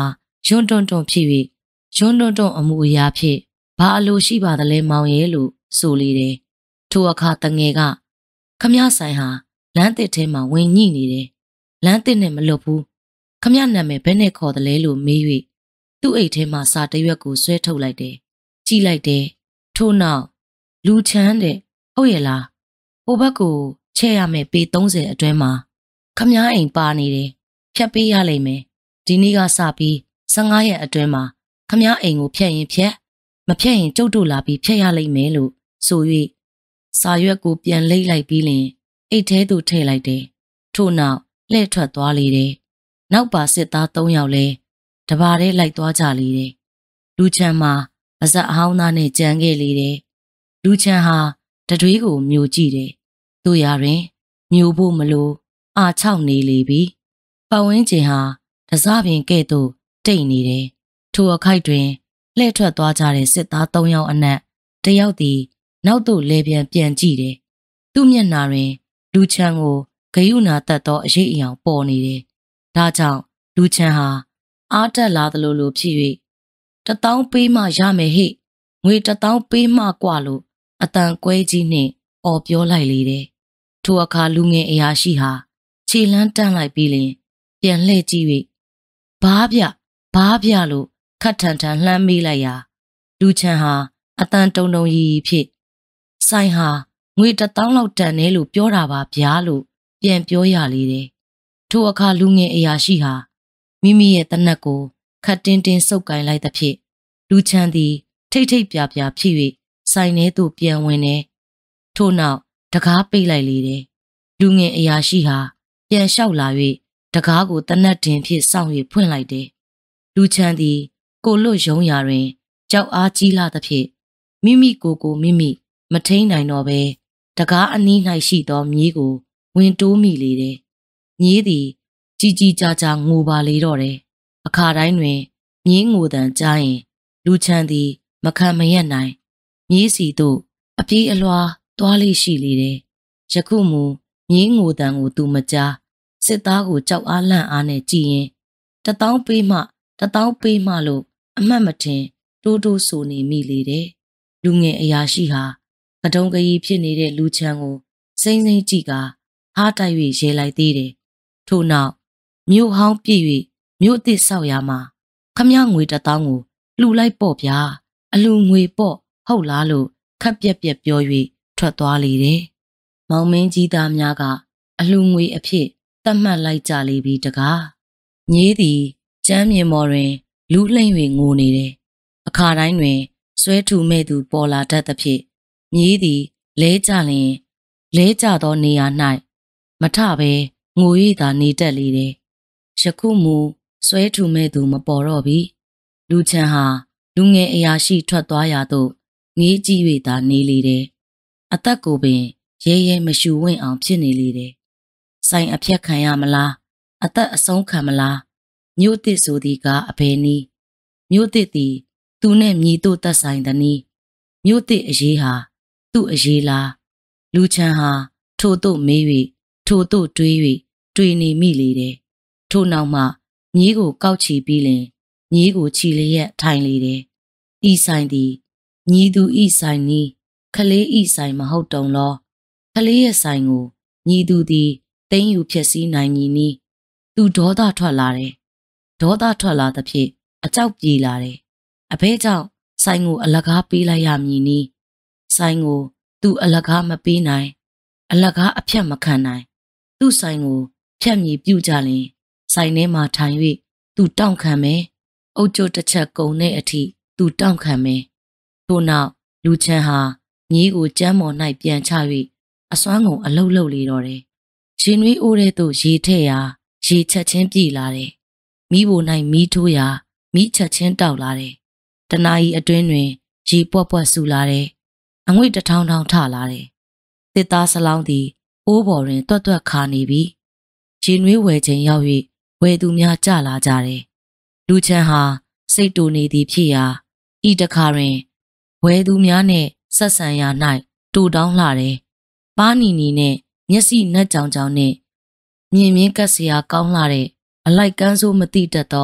ယွန်းတွန်းတွန်းဖြစ်၍ယွန်းတွန်းတွန်းအမှုအရာဖြင့်ဘာအလိုရှိပါသလဲမောင်ရဲ့လို့ဆိုလေတယ်ထိုအခါတငယ်ကခမဆိုင်ဟာလမ်းတစ်ထဲမှာဝင်ညှိနေတယ်လမ်းတစ်နဲ့မလွတ်ဘူးခမနာမည်ဘယ်နဲ့ခေါ်တယ်လဲလို့မေး၍သူ့အိတ်ထဲမှာစာတရွက်ကိုဆွဲထုတ်လိုက်တယ်ကြည့်လိုက်တယ်ထို့နောက်လူချမ်းတဲ့ဟုတ်ရဲ့လားဟိုဘက်ကိုချဲ့ရမယ်ပေသုံးဆယ်အတွင်းမှာခမအိမ်ပါနေတယ်ဖြတ်ပေးရလိမ့်မယ်ဒီနေ့ကစပြီးဆယ့်ငါးရက်အတွင်းမှာခမအိမ်ကိုဖြတ်ရင်ဖြတ်မဖြတ်ရင်ကျုပ်တို့လာပြီးဖြတ်ရလိမ့်မယ်လို့ဆို၍စာရွက်ကိုပြန်လိမ့်လိုက်ပြီးလင်အိတ်ထဲသို့ထည့်လိုက်တယ်ထို့နောက်လှည့်ထွက်သွားလေတယ်နောက်ပါစစ်သားသုံးယောက်လဲတပါးတည်းလိုက်သွားကြလေတယ်လူချမ်းမှာပါဇက်အဟောင်းသားနဲ့ကြံခဲ့လေတယ်လူချမ်းဟာတတွေးကိုမျိုးကြည့်တယ်တို့ရတွင်မျိုးဖို့မလို့အာချောက်နေလေပြီပတ်ဝန်းကျင်ဟာတစားပင်ကဲ့သို့တိတ်နေတယ်ထိုအခိုက်တွင်လှည့်ထွက်သွားကြတဲ့စစ်သားသုံးယောက်အနက်တယောက်သည်နောက်သို့လဲပြန်ပြန်ကြည့်တယ်သူ့မျက်နှာတွင်လူချမ်းကိုဂယုဏတက်သောအရေးအယောင်ပေါ်နေတယ်ဒါကြောင့်လူချမ်းဟာအားတက်လာသလိုလိုဖြစ်၍တထောင်ပေးမှရမယ်ဟိငွေတထောင်ပေးမှกว่าလို့အတန်ကွဲကြီးနှင့်အော်ပြောလိုက်လေတယ်ထိုအခါလူငယ်အရာရှိဟာခြေလန်းတန်းလိုက်ပြီးလင်ပြန်လှည့်ကြည့်၍ဘားပြဘားပြလို့ခတ်ထန်ထန်လှမ်းမေးလိုက်ရာလူချမ်းဟာအတန်တုံတုံရီရီဖြစ်ဆိုင်ဟာငွေတထောင်လောက်တန်တယ်လို့ပြောတာပါဗျာလို့ပြန်ပြောရလေတယ်ထိုအခါလူငယ်အရာရှိဟာမိမိရဲ့တနက်ကိုခတ်တင်းတင်းစုပ်ကိုင်လိုက်သဖြင့်လူချမ်းသည်ထိတ်ထိတ်ပြပြဖြစ်၍ဆိုင်ထဲသို့ပြန်ဝင်တယ်ထို့နောက်တကားပိတ်လိုက်လေတယ်လူငယ်အရာရှိဟာပြန်လျှောက်လာ၍တကားကိုတနက်တင်ဖြင့်စောင့်၍ဖွင့်လိုက်တယ်လူချမ်းသည်ကိုလွတ်ယုံရာတွင်ကြောက်အားကြီးလာသဖြင့်မိမိကိုယ်ကိုမိမိမထိန်နိုင်တော့ဘဲတကားအနီး၌ရှိသောမြေးကိုဝင်တိုးမိလေတယ်မြေးသည်ကြီးကြီးကြားကြားငိုပါလေတော့တယ်အခါတိုင်းတွင်မြေးငိုတံကြားရင်လူချမ်းသည်မခံမရက်နိုင်မြေးစီသို့အပြေးအလွှားသွားလေးရှိလေတယ်ယခုမူမြေးငိုတံကိုသူမကြားစစ်သားကိုကြောက်အားလန့်အားနဲ့ကြည်ရင်တထောင်ပေးမှတထောင်ပေးမှလို့အမှတ်မထင်တိုးတိုးဆိုနေမိလေတယ်လူငယ်အရာရှိဟာကတုံးကကြီးဖြစ်နေတဲ့လူချမ်းကိုစိမ့်စိမ့်ကြည့်ကဟားတိုက်၍ရဲလိုက်သေးတယ်ထို့နောက်မြို့ဟောင်းပြည့်၍မြို့အသစ်ဆောက်ရမှာခမငွေတထောင်ကိုလှူလိုက်ပေါ့ဗျာအလှငွေပေါ့ဟုတ်လားလို့ခက်ပြက်ပြက်ပြော၍ထွက်သွားလေတယ်မောင်မင်းကြီးသားများကအလှငွေအဖြစ်သတ်မှတ်လိုက်ကြလေပြီတကားညေးသည်ကျမ်းမြေမော်တွင်လူလှိမ့်၍ငိုနေတယ်အခါတိုင်းတွင်ဆွဲထူမဲ့သူပေါ်လာတတ်သဖြင့်ညေးသည်လဲကြလျင်လဲကြသောနေရာ၌မထဘဲငို၍သာနေတတ်လေတယ်ယခုမူဆွဲထူမဲ့သူမပေါ်တော့ပြီလူချမ်းဟာလူငယ်အရာရှိထွက်သွားရာသို့ငေးကြည့်၍သာနေလေတယ်အသက်ကိုပင်ရဲရဲမရှူဝင့်အောင်ဖြစ်နေလေတယ်ဆိုင်အဖြတ်ခံရမလားအသက်အဆုံးခံမလားမြို့သစ်ဆိုသည်ကအဘယ်နည်းမြို့သစ်သည်သူနဲ့မြည်တို့သက်ဆိုင်သည်နည်းမြို့သစ်အရေးဟာသူ့အရေးလားလူချမ်းဟာထို့သို့မေး၍ထို့သို့တွေး၍တွေးနေမိလေတယ်ထို့နောက်မှမြေးကိုကောက်ချီပြီးလင်မြေးကိုချီလျက်ထိုင်လေတယ်ဤဆိုင်သည်ညီသူဤဆိုင်နီးခလေးဤဆိုင်မဟုတ်တုံလောခလေးရဲ့ဆိုင်ကိုညီသူသည်သိမ်းယူဖြစ်စည်းနိုင်မည်နီးသူဒေါသထွက်လာတယ်ဒေါသထွက်လာသဖြင့်အကြောက်ပြေလာတယ်အဘဲကြောင့်ဆိုင်ကိုအလကားပေးလိုက်ရမည်နီးဆိုင်ကိုသူအလကားမပေးနိုင်အလကားအဖြတ်မခံနိုင်သူ့ဆိုင်ကိုဖြတ်မြည်ပြုကြလင်ဆိုင်ထဲမှာထိုင်၍သူတောင့်ခံမယ်အုတ်ကျုပ်တစ်ချက်ကုန်တဲ့အထိသူတောင့်ခံမယ်ထို့နောက်လူချမ်းဟာမြေးကိုကျမ်းမော်၌ပြန်ချ၍အစွမ်းကုန်အလုတ်လုတ်လေတော့တယ်ရှင်နွေးအိုးတဲ့သို့ရေထည့်ရာရေချက်ချင်းပြေလာတယ်မိဘို၌မီးထိုးရာမီးချက်ချင်းတောက်လာတယ်တနာရီအတွင်းတွင်ရေပွက်ပွက်ဆူလာတယ်အငွေ့တထောင်ထောင်ထလာတယ်တစ်သားစလောင်းသည်အိုးပေါ်တွင်တွတ်တွတ်ခါနေပြီရေနွေးဝယ်ချိန်ရောက်၍ဝယ်သူများကြလာကြတယ်လူချမ်းဟာစိတ်တူနေသည်ဖြစ်ရာဤတခါတွင်ဝယ်သူများနှင့်ဆက်ဆံရာ၌တူတောင်းလာတယ်ပါးနီနီနှင့်မျက်စိနှက်ကြောင်ကြောင်နှင့်မြင်မြင်ကပ်စရာကောင်းလာတဲ့အလိုက်ကန်းဆိုးမသိတတ်သော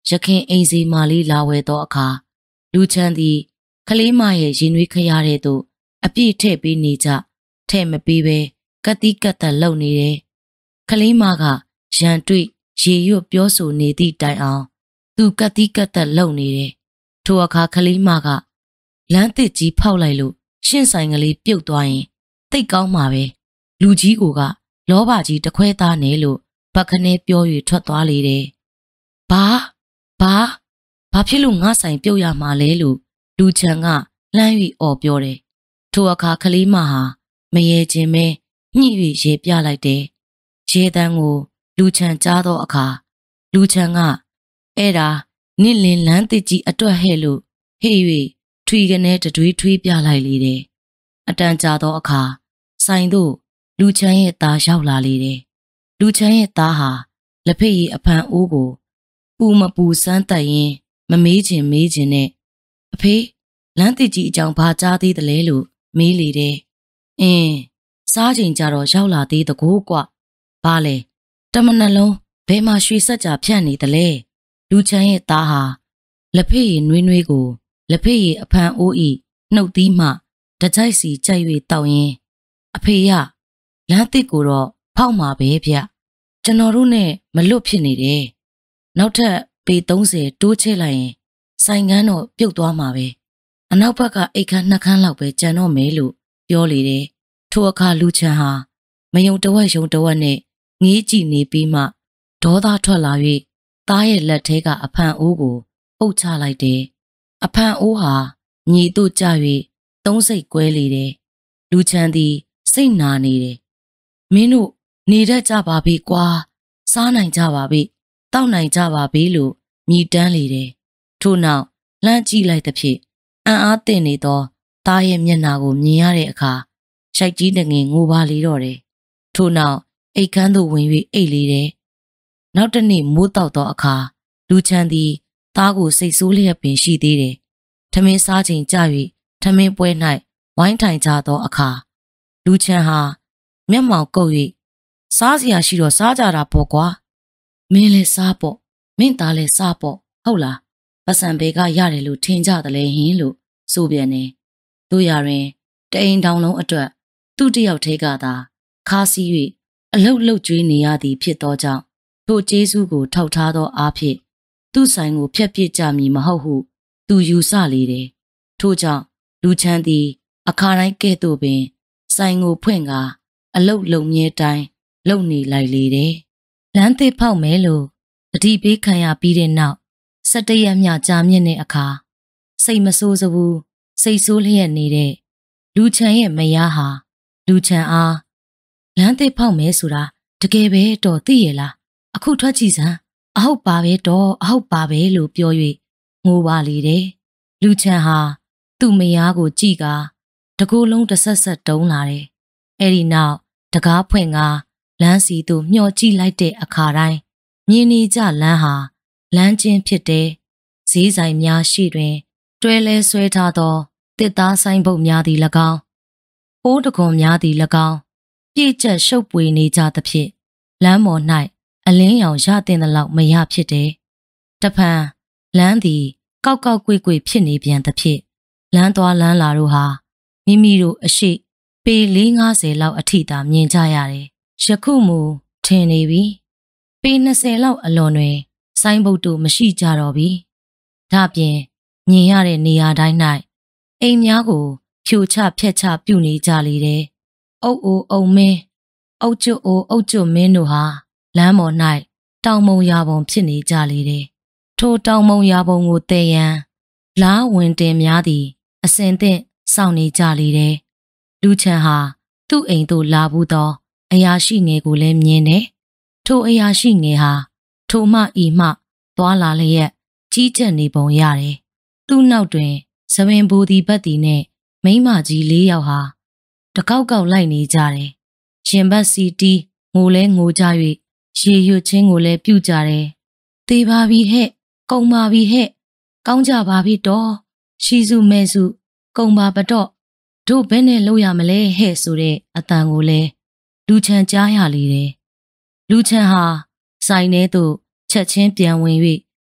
ရခင်အိမ်စီမာလီလာဝဲသောအခါလူချမ်းသည်ကလေးမရဲ့ရင်နွေးခရတဲ့သို့အပြည့်ထည့်ပေးနေကြထဲ့မပေးပဲကတိကတ်သက်လုံနေတယ်ကလေးမကရန်တွေ့ရေရွတ်ပြောဆိုနေသည့်တိုင်အောင်သူကတိကတ်သက်လုံနေတယ်ထိုအခါကလေးမကလမ်းတစ်ကြီးဖောက်လိုက်လို့ရှင့်ဆိုင်ကလေးပြုတ်သွားရင်သိတ်ကောင်းမှာပဲလူကြီးကိုကလောဘကြီးတခွဲသားနေလို့ဘက်ခနဲပြော၍ထွက်သွားလေတယ်ဘာဘာဘာဖြစ်လို့ငါဆိုင်ပြုတ်ရမှာလဲလို့လူချန်ကလှမ်း၍အော်ပြောတယ်ထိုအခါကလေးမဟာမရေခြင်းပဲညှိ၍ရေပြလိုက်တယ်ရေတန်းကိုလူချန်ကြားသောအခါလူချန်ကအဲ့ဒါနင့်လင်လန်းတစ်ကြီးအတွက်ဟဲ့လို့ဟေ့၍ထွေကနေတတွေးထွေးပြလိုက်လေတယ်အတန်ကြာသောအခါဆိုင်သို့လူချန်ရဲ့သားရောက်လာလေတယ်လူချန်ရဲ့သားဟာလက်ဖက်ရည်အဖန်အိုးကိုပူမပူစမ်းတက်ရင်မမေးချင်မေးချင်နဲ့အဖေလမ်းတစ်ကြီးအကြောင်းဘာကြားသေးတယ်လဲလို့မေးလေတယ်အင်းစားချိန်ကြတော့ရောက်လာသေးတကူကွဘာလဲတမနှလုံးဘယ်မှာရွှေဆက်ကြာဖြန့်နေတယ်လဲလူချမ်းရဲ့သားဟာလက်ဖက်ရည်နွေးနွေးကိုလက်ဖက်ရည်အဖန်အိုးဤနှုတ်သီးမှတကြိုက်စီကြိုက်၍တောက်ရင်အဖေရလမ်းတစ်ကိုတော့ဖောက်မှာပဲဗျကျွန်တော်တို့နဲ့မလွတ်ဖြစ်နေတယ်နောက်ထပ်ပေသုံးဆယ်တိုးချဲ့လိုက်ရင်ဆိုင်ကန်းတော့ပြုတ်သွားမှာပဲအနောက်ဘက်ကအိတ်ခမ်းနှစ်ခမ်းလောက်ပဲကျန်တော့မယ်လို့ပြောလေတယ်ထိုအခါလူချန်ဟာမယုံတဝက်ယုံတဝက်နဲ့ငေးကြည့်နေပြီးမှဒေါသထွက်လာ၍သားရဲ့လက်ထဲကအဖန်အိုးကိုအုပ်ချလိုက်တယ်အဖန်အိုးဟာညီတို့ကြ၍သုံးစိတ်ကွဲလေတယ်လူချန်သည်စိတ်နာနေတယ်မင်းတို့နေတတ်ကြပါပြီကွာစားနိုင်ကြပါပြီတောက်နိုင်ကြပါပြီလို့မြည်တမ်းလေတယ်ထို့နောက်လှမ်းကြည့်လိုက်သဖြင့်အံ့အားသင့်နေသောသားရဲ့မျက်နှာကိုမြင်ရတဲ့အခါရှိုက်ကြီးတငင်ငိုပါလေတော့တယ်ထို့နောက်အိတ်ခမ်းသို့ဝင်၍အိတ်လေတယ်နောက်တစ်နေ့မိုးတောက်သောအခါလူချန်သည်သားကိုစိတ်ဆိုးလျက်ပင်ရှိသေးတယ်ထမင်းစားချိန်ကြ၍ထမင်းပွဲ၌ဝိုင်းထိုင်ကြသောအခါလူချန်ဟာမျက်မှောင်ကုပ်၍စားစရာရှိတော့စားကြတာပေါ့ကွာမင်းလည်းစားပေါ့မင်းသားလည်းစားပေါ့ဟုတ်လားပတ်စံဘေကရတယ်လို့ထင်ကြတယ်လေဟင်းလို့ဆိုပြန်နေတို့ရရင်တအိမ်တောင်လုံးအတွက်သူ့တယောက်ထဲကသာခါးစီး၍အလုတ်လုတ်ကျွေးနေရသည်ဖြစ်သောကြောင့်ထိုကျေးဇူးကိုထောက်ထားသောအားဖြင့်သူ့ဆိုင်ကိုဖျက်ပစ်ကြမည်မဟုတ်ဟုသူယူဆလေတယ်ထို့ကြောင့်လူချမ်းသည်အခါတိုင်းကဲ့သို့ပင်ဆိုင်ကိုဖွင့်ကာအလုတ်လုံမြဲတိုင်းလုံနေလိုက်လေတယ်လမ်းသစ်ဖောက်မယ်လို့တတိပေးခံရပြီးတဲ့နောက်စက်တရက်မြကြာမြင့်တဲ့အခါစိတ်မဆိုးစဘူးစိတ်ဆိုးလျက်နေတဲ့လူချမ်းရဲ့မယားဟာလူချမ်းအားလမ်းသစ်ဖောက်မယ်ဆိုတာတကယ်ပဲတော့သိရလားအခုထွက်ကြည့်စမ်းအဟုတ်ပါပဲတော့အဟုတ်ပါပဲလို့ပြော၍ငိုပါလေတယ်လူချမ်းဟာသူ့မယားကိုကြည့်ကာတကူလုံးတစ်ဆက်ဆက်တုံးလာတယ်အဲ့ဒီနောက်တကားဖွင့်ကာလမ်းစီသို့မျှော်ကြည့်လိုက်တဲ့အခါတိုင်းမြင်နေကြလမ်းဟာလမ်းချင်းဖြစ်တဲ့ဈေးဆိုင်များရှိတွင်တွဲလဲဆွဲထားသောတစ်သားဆိုင်ပုတ်များသည်၎င်းပိုးတကွန်များသည်၎င်းပြည့်ကျက်ရှုပ်ပွေနေကြသဖြင့်လမ်းပေါ်၌အလင်းရောင်ရတဲ့လောက်မရဖြစ်တယ်တဖန်လမ်းသည်ကောက်ကောက်ကွေ့ကွေ့ဖြစ်နေပြန်သဖြင့်လမ်းသွားလမ်းလာတို့ဟာမိမိတို့အရှိပေလေးငါးဆယ်လောက်အထိသာမြင်ကြရတယ်ယခုမူထင်နေပြီပေနှစ်ဆယ်လောက်အလွန်တွင်ဆိုင်းဘုတ်တို့မရှိကြတော့ပြီဒါပြင်မြင်ရတဲ့နေရာတိုင်း၌အိမ်များကိုဖြိုချဖျက်ချပြုနေကြလေတယ်အုပ်အိုအုံမင်းအုတ်ကျွအိုအုတ်ကျွမင်းတို့ဟာလမ်းပေါ်၌တောင်မုံရာပုံဖြစ်နေကြလေတယ်ထိုတောင်မုံရာပုံကိုတည်ရန်လားဝင်တင်များသည်အစင်သင့်စောင့်နေကြလေတယ်လူချန်ဟာသူ့အိမ်သို့လာဘူးသောအရာရှိငယ်ကိုလည်းမြင်တယ်ထိုအရာရှိငယ်ဟာထိုမှဤမှသွားလာလျက်ကြီးကျက်နေပုံရတယ်သူ့နောက်တွင်သပင်ဘူဒီဘတ်တီနဲ့မိန်းမကြီးလေးယောက်ဟာတကောက်ကောက်လိုက်နေကြတယ်ရင်ဘတ်စီတီးငိုလဲငိုကြ၍ရေရွတ်ချင်းကိုလည်းပြုတ်ကြတယ်သေပါပြီဟဲ့ကုံပါပြီဟဲ့ကောင်းကြပါပြီတော့ရှီစုမဲစုကုံပါပတော့တို့ဘယ်နဲ့လုပ်ရမလဲဟဲ့ဆိုတဲ့အတန်ကိုလည်းလူချန်ကြားရလေတယ်လူချန်ဟာဆိုင်ထဲသို့ချက်ချင်းပြန်ဝင်၍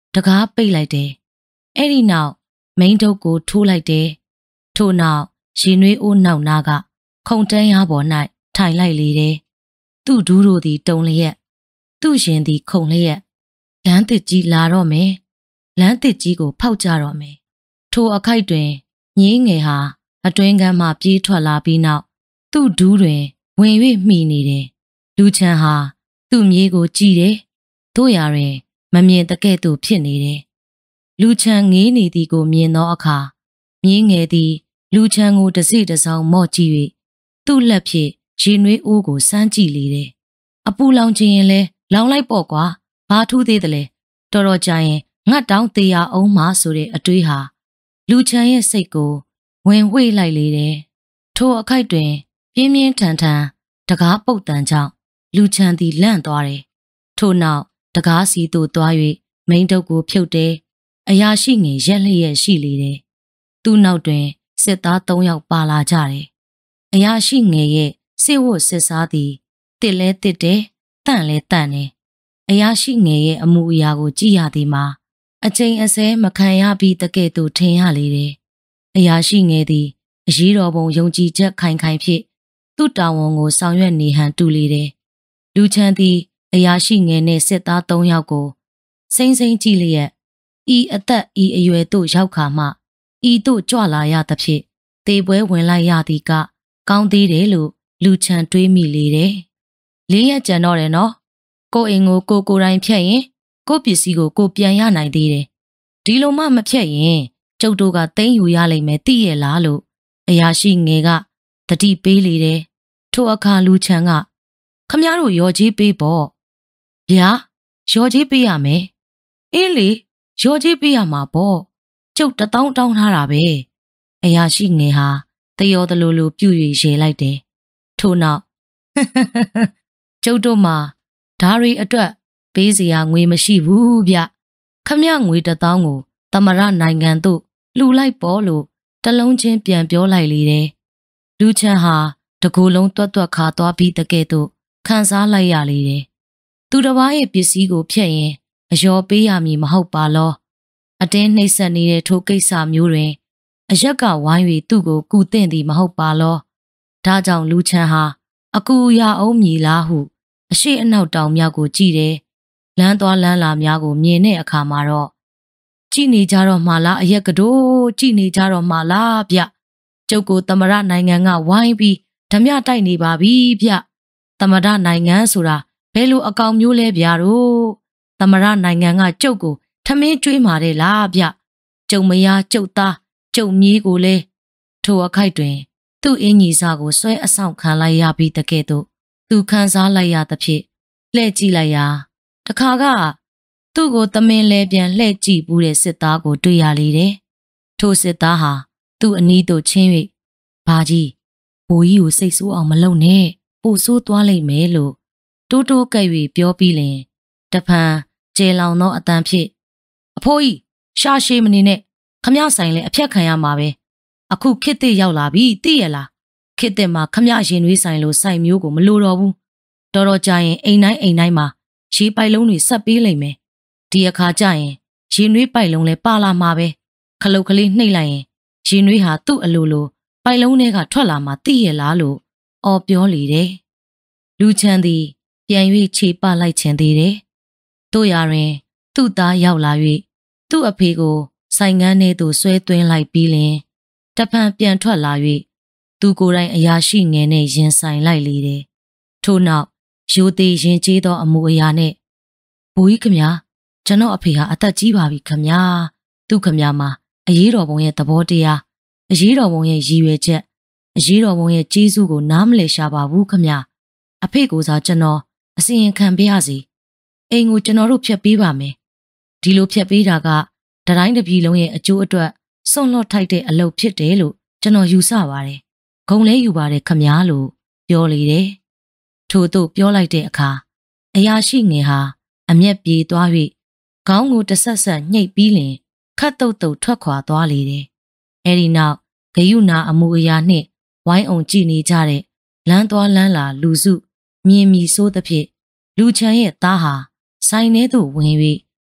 တကားပိတ်လိုက်တယ်။အဲ့ဒီနောက်မိန်းတုပ်ကိုထိုးလိုက်တယ်။ထို့နောက်ရင်နွေးအိုးနောက်နာကခုံတန်းရပေါ်၌ထိုင်လိုက်လေတယ်။သူ့ဒူးတို့သည်တုံလျက်သူ့ရင်သည်ခုံလျက်လမ်းတစ်ကြီးလာတော့မယ်။လမ်းတစ်ကြီးကိုဖောက်ကြတော့မယ်။ထိုအခိုက်တွင်ညင်းငယ်ဟာအတွင်းကမ်းမှပြေးထွက်လာပြီးနောက်သူ့ဒူးတွင်ဝင်၍မှီနေတယ်။လူချမ်းဟာသူ့မြေးကိုကြည့်တယ်။တို့ရာတွင်မမြင်တကဲ့သို့ဖြစ်နေတယ်။လူချမ်းငေးနေသည်ကိုမြင်သောအခါမြင်းငယ်သည်လူချမ်းကိုတစိတစောင်းမော့ကြည့်၍သူ့လက်ဖြင့်ရေနွေးအိုးကိုစမ်းကြည့်လေတယ်။အပူလောင်ခြင်းရင်လဲလောင်လိုက်ပေါ့ကွာ။ဘာထူးသေးသလဲ။တော်တော်ကြာရင်ငတ်တောင်းသေးရအောင်မဆိုတဲ့အတွေးဟာလူချမ်းရဲ့စိတ်ကိုဝင်ဝှေ့လိုက်လေတယ်။ထိုအခိုက်တွင်ပြင်းပြင်းထန်ထန်တကားပုတ်တန်ကြောင့်လူချမ်းသည်လန့်သွားတယ်။ထို့နောက်တကားစီသို့သွား၍မိန်းတုပ်ကိုဖြုတ်တယ်။အရာရှိငယ်ရက်လျက်ရှိလေတယ်။သူ့နောက်တွင်စစ်သားသုံးယောက်ပါလာကြတယ်။အရာရှိငယ်ရဲ့စစ်ဝတ်စစ်စားသည်တစ်လဲတစ်တယ်တန့်လဲတန့်တယ်။အရာရှိငယ်ရဲ့အမှုအရာကိုကြည့်ရသည်မှာအချိန်အစဲမခံရပြီးတကဲ့သို့ထင်ရလေတယ်။အရာရှိငယ်သည်အရေးတော်ပုံယုံကြည်ချက်ခိုင်ခိုင်ဖြင့်သူ့တာဝန်ကိုဆောင်ရွက်နေဟန်တူလေတယ်။လူချမ်းသည်အရာရှိငယ်နှင့်စစ်သားသုံးယောက်ကိုစိမ့်စိမ့်ကြည့်လျက်ဤအသက်ဤအရွယ်သို့ရောက်ခါမှဤသို့ကြွလာရသဖြင့်တေပွဲဝင်လိုက်ရသည်ကကောင်းသေးတယ်လို့လူချမ်းတွေးမိလေတယ်။လေးရက်ကြံတော့တယ်နော်။ကိုအိမ်ကိုကိုကိုယ်တိုင်ဖြတ်ရင်ကိုပစ္စည်းကိုကိုပြန်ရနိုင်သေးတယ်။ဒီလိုမှမဖြတ်ရင်ကျုပ်တို့ကသိမ်းယူရလိမ့်မယ်သိရဲ့လားလို့အရာရှိငယ်ကတတိပေးလေတယ်။ထိုအခါလူချမ်းကခမရတို့ရော်ကြီးပေးပေါ့။ဗျာရော်ကြီးပေးရမယ်။အေးလေရော်ကြီးပေးရမှာပေါ့။ကျုပ်တတောင်းတောင်းထားတာပဲ။အရာရှိငယ်ဟာတယောတလူလူပြုတ်၍ရေလိုက်တယ်။ထို့နောက်ကျုပ်တို့မှာဓာရီအတွက်ပေးစရာငွေမရှိဘူးဗျ။ခမရငွေတသောင်းကိုသမရနိုင်ငံသို့လှူလိုက်ပေါ့လို့တလုံးချင်းပြန်ပြောလိုက်လေတယ်။လူချမ်းဟာတကူလုံးတွတ်တွတ်ခါသွားပြီးတကဲ့သို့ခံစားလိုက်ရလေတယ်။သူတစ်ပါးရဲ့ပစ္စည်းကိုဖျက်ရင်အယောပေးရမည်မဟုတ်ပါလော။အတင်းနှိပ်စက်နေတဲ့ထိုကိစ္စမျိုးတွင်အရက်ကဝိုင်း၍သူ့ကိုကူသင့်သည်မဟုတ်ပါလော။ဒါကြောင့်လူချမ်းဟာအကူရအောင်မြည်လားဟုအရှိအနောက်တောင်မြောက်ကိုကြည့်တယ်။လမ်းသွားလမ်းလာများကိုမြင်တဲ့အခါမှာတော့ကြည့်နေကြတော့မှလားအရက်ကတိုးကြည့်နေကြတော့မှလားဗျ။ကျုပ်ကိုသမရနိုင်ငံကဝိုင်းပြီးဓမြတိုက်နေပါပြီဗျ။သမရနိုင်ငံဆိုတာဘယ်လိုအကောင်မျိုးလဲဗျာတို့။သမရနိုင်ငံကကျုပ်ကိုထမင်းကျွေးမာတယ်လားဗျ။ကျုံမယားကျုပ်သားကျုံမြေးကိုလဲထိုအခိုက်တွင်သူ့အင်းကြီးစားကိုဆွဲအဆောင်ခံလိုက်ရပြီးတကဲ့သို့သူခံစားလိုက်ရသဖြင့်လှဲ့ကြည့်လိုက်ရာတခါကသူ့ကိုသမင်းလဲပြန်လှဲ့ကြည့်ဘူးတဲ့စစ်သားကိုတွေ့ရလေတယ်။ထိုစစ်သားဟာသူ့အနီးသို့ချင်း၍ဘာကြီးဘိုးကြီးကိုစိတ်ဆိုးအောင်မလုပ်နဲ့ပို့ဆိုးသွားလိမ့်မယ်လို့တိုးတိုးကပ်၍ပြောပြီးလင်တဖန်ကျေလောင်သောအတန်ဖြင့်အဖိုးကြီးရှာရှည်မနေနဲ့ခမရဆိုင်လဲအဖြတ်ခံရမှာပဲအခုခေတ်သစ်ရောက်လာပြီသိရလားခေတ်သစ်မှာခမရရင်နွေးဆိုင်လိုဆိုင်မျိုးကိုမလိုတော့ဘူးတော်တော်ကြာရင်အိမ်တိုင်းအိမ်တိုင်းမှာရေပိုက်လုံးတွေဆက်ပေးလိမ့်မယ်ဒီအခါကျရင်ရင်နွေးပိုက်လုံးလဲပါလာမှာပဲခလုတ်ကလေးနှိပ်လိုက်ရင်ရင်နွေးဟာသူ့အလိုလိုပိုက်လုံးထဲကထွက်လာမှာသိရလားလို့အော်ပြောလေတယ်လူချမ်းသည်ပြန်၍ခြေပလိုက်ခြင်းသေးတယ်တို့ရတွင်သူ့သားရောက်လာ၍သူ့အဖေကိုဆိုင်ငန်းထဲသို့ဆွဲသွင်းလိုက်ပြီးလင်တဖန်ပြန်ထွက်လာ၍သူကိုယ်တိုင်အရာရှိငယ်နဲ့ရင်ဆိုင်လိုက်လေတယ်ထို့နောက်ရိုသေရင်ကျေးသောအမှုအရာနဲ့ဘိုးကြီးခမညာကျွန်တော်အဖေဟာအသက်ကြီးပါပြီခမညာသူ့ခမညာမှာအရေးတော်ပုံရဲ့သဘောတရားအရေးတော်ပုံရဲ့ရည်ရွယ်ချက်အရေးတော်ပုံရဲ့ကျေးဇူးကိုနားမလည်ရှာပါဘူးခမညာအဖေကိုစားကျွန်တော်အစီရင်ခံပေးရစီအိမ်ကိုကျွန်တော်တို့ဖျက်ပေးပါမယ်ဒီလိုဖျက်ပေးတာကတတိုင်းတစ်ပြည်လုံးရဲ့အကျိုးအတွက်စွန့်လွတ်ထိုက်တဲ့အလုပ်ဖြစ်တယ်လို့ကျွန်တော်ယူဆပါတယ်ဂုံလဲယူပါတယ်ခမညာလို့ပြောလေတယ်ထို့သို့ပြောလိုက်တဲ့အခါအရာရှိငယ်ဟာအမျက်ပြေးသွား၍ခေါင်းကိုတဆက်ဆက်ညှိပ်ပြီးလင်ခတ်တုတ်တုတ်ထွက်ခွာသွားလေတယ်အဲဒီနောက်ဂယုနာအမှုအရာနှင့်ဝိုင်းအောင်ကြည့်နေကြတဲ့လမ်းသွားလမ်းလာလူစုမြင်မီဆိုးသဖြင့်လူချမ်းရဲ့သားဟာဆိုင်ထဲသို့ဝင်၍ ဓ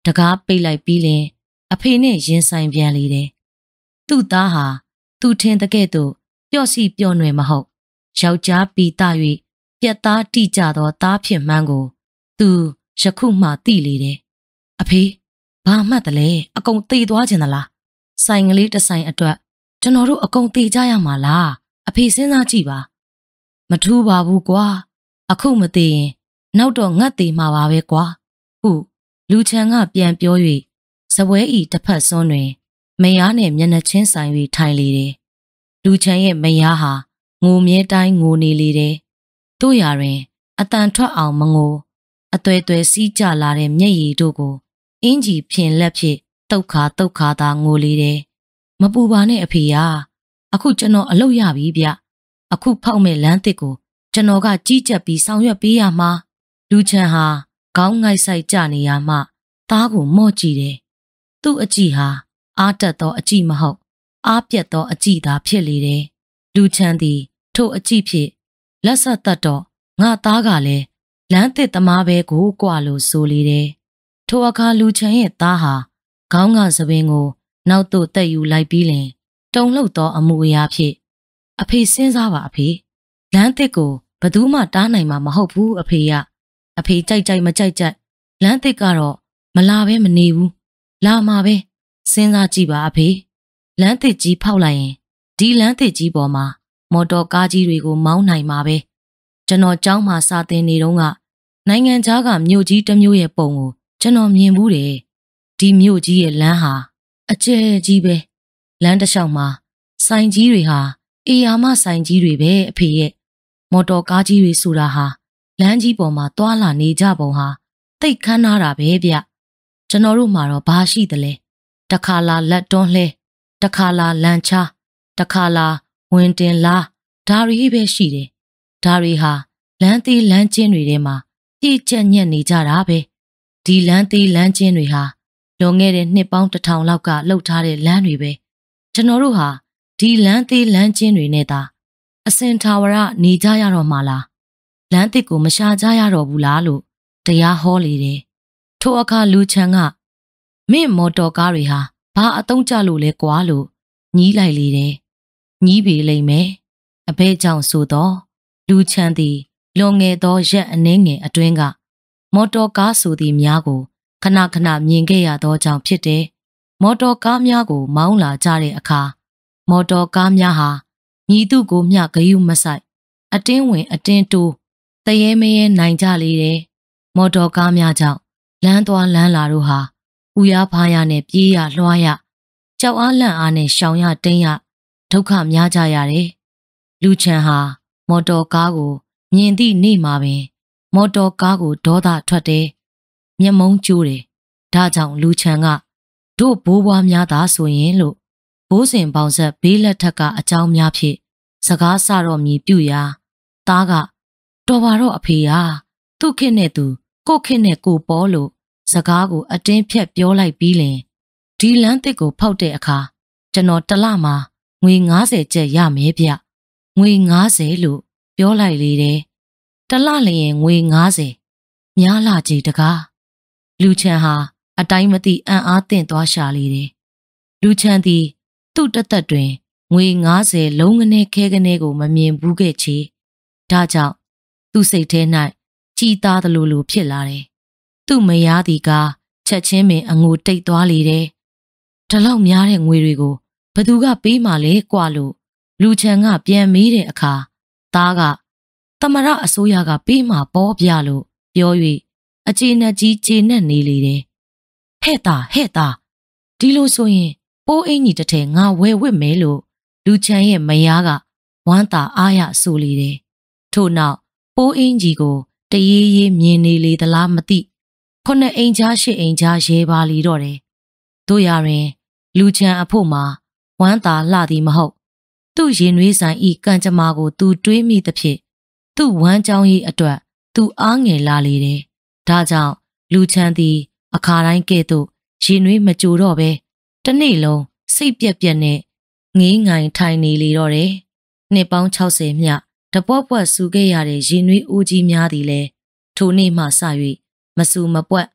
ကားပိတ်လိုက်ပြီးလင်အဖေနဲ့ရင်ဆိုင်ပြန်လေတယ်သူ့သားဟာသူထင်တဲ့ကဲ့သို့ပျော့စီပျော့နွယ်မဟုတ်ယောက်ျားပီတာ၍ပြက်သားတိကျသောသားဖြစ်မှန်းကိုသူယခုမှသိလေတယ်အဖေဘာမှတ်တလဲအကုန်သေသွားခြင်းသလားဆိုင်ကလေးတစ်ဆိုင်အတွက်ကျွန်တော်တို့အကုန်သေကြရမှာလားအဖေစဉ်းစားကြည့်ပါမထူးပါဘူးကွာအခုမသေးရင်နောက်တော့ငတ်သေးမှာပါပဲကွာဟုလူချန်ကပြန်ပြော၍စပွဲဤတစ်ဖက်စွန်းတွင်မယားနဲ့မျက်နှာချင်းဆိုင်၍ထိုင်လေတယ်လူချန်ရဲ့မယားဟာငိုမြဲတိုင်းငိုနေလေတယ်တို့ရတွင်အတန်ထွက်အောင်မငိုအသွဲသွဲစီးကြလာတဲ့မျက်ရည်တို့ကိုအင်းကြီးဖြင်လက်ဖြင့်တုတ်ခါတုတ်ခါသာငိုလေတယ်မပူပါနဲ့အဖေယာအခုကျွန်တော်အလုပ်ရပြီဗျအခုဖောက်မဲ့လမ်းသစ်ကိုကျွန်တော်ကကြီးကြပ်ပြီးဆောင်ရွက်ပေးရမှာလူချန်ဟာခေါင်းငိုက်ဆိုင်ကြနေရမှသားကိုမော့ကြည့်တယ်သူ့အကြည့်ဟာအားတက်သောအကြည့်မဟုတ်အားပြတ်သောအကြည့်သာဖြစ်လေတယ်လူချန်သည်ထို့အကြည့်ဖြင့်လက်ဆက်သက်တော့ငါသားကလည်းလမ်းသစ်သမားပဲကိုကြွလို့ဆိုလေတယ်ထိုအခါလူချန်ရဲ့သားဟာခေါင်းကစပင်ကိုနောက်သို့တက်ယူလိုက်ပြီးလင်တုံလှုပ်သောအမူအရာဖြင့်အဖေစဉ်းစားပါအဖေလမ်းသစ်ကိုဘယ်သူမှတားနိုင်မှာမဟုတ်ဘူးအဖေကအဖေကြိုက်ကြိုက်မကြိုက်ကြိုက်လမ်းသစ်ကတော့မလာပဲမနေဘူးလာမှာပဲစဉ်းစားကြည့်ပါအဖေလမ်းသစ်ကြီးဖောက်လိုက်ရင်ဒီလမ်းသစ်ကြီးပေါ်မှာမော်တော်ကားကြီးတွေကိုမောင်းနိုင်မှာပဲကျွန်တော်ကျောင်းမှာစာသင်နေတုန်းကနိုင်ငံခြားကမြို့ကြီးတစ်မြို့ရဲ့ပုံကိုကျွန်တော်မြင်ဘူးတယ်ဒီမြို့ကြီးရဲ့လမ်းဟာအကျယ်ကြီးပဲလမ်းတစ်လျှောက်မှာဆိုင်ကြီးတွေဟာအေယာမဆိုင်ကြီးတွေပဲအဖေရဲ့မော်တော်ကားကြီးတွေဆိုတာဟာလမ်းကြီးပေါ်မှာတွာလာနေကြပုံဟာတိတ်ခမ်းနားတာပဲဗျကျွန်တော်တို့မှာတော့ဘာရှိသလဲတခါလာလက်တွန်းလှဲတခါလာလန်ချားတခါလာဝင်တင်လားဒါတွေပဲရှိတယ်ဒါတွေဟာလမ်းသေးလမ်းချင်းတွေထဲမှာပြည့်ကျက်ညက်နေကြတာပဲဒီလမ်းသေးလမ်းချင်းတွေဟာလွန်ခဲ့တဲ့နှစ်ပေါင်းတစ်ထောင်လောက်ကလှုပ်ထားတဲ့လမ်းတွေပဲကျွန်တော်တို့ဟာဒီလမ်းသေးလမ်းချင်းတွေနဲ့သာအစင်ထာဝရနေကြရတော့မှာလားလမ်းသစ်ကိုမရှာကြရတော့ဘူးလားလို့တရားဟောလေတယ်ထိုအခါလူချန်ကမင်းမော်တော်ကားတွေဟာဘာအသုံးကျလို့လဲကွာလို့ညီးလိုက်လေတယ်ညီးပေလိမ့်မယ်အဘဲကြောင့်ဆိုတော့လူချန်သည်လွန်ငယ်သောရက်အနှင်းငယ်အတွင်းကမော်တော်ကားဆိုသည်များကိုခဏခဏမြင်ခဲ့ရသောကြောင့်ဖြစ်တယ်မော်တော်ကားများကိုမောင်းလာကြတဲ့အခါမော်တော်ကားများဟာညီသူကိုမျှဂယုမဆိုင်အတင်းဝင်အတင်းတိုးတရေမရဲနိုင်ကြလေတယ်မော်တော်ကားများကြောင့်လမ်းသွားလမ်းလာတို့ဟာဥရဖားရနဲ့ပြေးရလွှားရကြောက်အားလန့်အားနဲ့ရှောင်ရတိန်ရဒုက္ခများကြရတယ်လူချန်ဟာမော်တော်ကားကိုမြင်သည့်နေ့မှာပင်မော်တော်ကားကိုဒေါသထွက်တယ်မျက်မုံးကျိုးတယ်ဒါကြောင့်လူချန်ကတို့ဘိုးဘွားများသာဆိုရင်လို့ဘိုးစဉ်ပေါင်ဆက်ဘေးလက်ထက်ကအကြောင်းများဖြင့်စကားဆတော့မြည်ပြူရာသားကတော်ပါတော့အဖေဟာသူ့ခင်နဲ့သူကို့ခင်နဲ့ကိုပေါ်လို့စကားကိုအတင်းဖြတ်ပြောလိုက်ပြီးလင်ဒီလမ်းသစ်ကိုဖောက်တဲ့အခါကျွန်တော်တလမှာငွေငါးဆယ်ကျပ်ရမယ်ဗျငွေငါးဆယ်လို့ပြောလိုက်လေတယ်တလလျင်ငွေငါးဆယ်များလာကြည်တကားလူချန်ဟာအတိုင်းမသိအံ့အားသင့်သွားရှာလေတယ်လူချန်သည်သူ့တသက်တွင်ငွေငါးဆယ်လုံးကနေခဲကနေကိုမမြင်ဘူးခဲ့ချေဒါကြောင့်သူ့စိတ်ထဲ၌ကြည်သားသလိုလိုဖြစ်လာတယ်သူ့မယားသည်ကချက်ချင်းပင်အငိုတိတ်သွားလေတယ်ဒီလောက်များတဲ့ငွေတွေကိုဘသူကပေးမှလဲကွာလို့လူချန်ကပြန်မေးတဲ့အခါသားကသမရအစိုးရကပေးမှပေါ်ပြလို့ပြော၍အကျေနပ်ကြီးကျေနပ်နေလေတယ်ဟဲ့တာဟဲ့တာဒီလိုဆိုရင်ပိုးအင်းကြီးတစ်ထည်ငါဝယ်ဝစ်မယ်လို့လူချန်ရဲ့မယားကဝမ်းသာအားရဆိုလေတယ်ထို့နောက်ပိုးအင်းကြီးကိုတရေရေးမြင်နေလေသလားမသိခုနှစ်အိမ်ကြားရှစ်အိမ်ကြားရဲပါလီတော့တယ်တို့ရရင်လူချန်အဖို့မှာဝမ်းသာလှသည်မဟုတ်သူ့ရင်နွေးဆိုင်ဤကံကြမ္မာကိုသူတွေးမိသဖြင့်သူ့ဝမ်းကြောင်း၏အတွက်သူအားငယ်လာလေတယ်ဒါကြောင့်လူချန်သည်အခါတိုင်းကဲ့သို့ရင်နွေးမကြိုတော့ပဲတစ်နေ့လုံးစိတ်ပြက်ပြက်နဲ့ငေးငိုင်ထိုင်နေလေတော့တယ်နှစ်ပေါင်းခြောက်ဆယ်မြတပွက်ပွက်ဆူခဲ့ရတဲ့ရင်နွေးဦးကြီးများသည်လည်းထိုနေ့မှစ၍မဆူမပွက်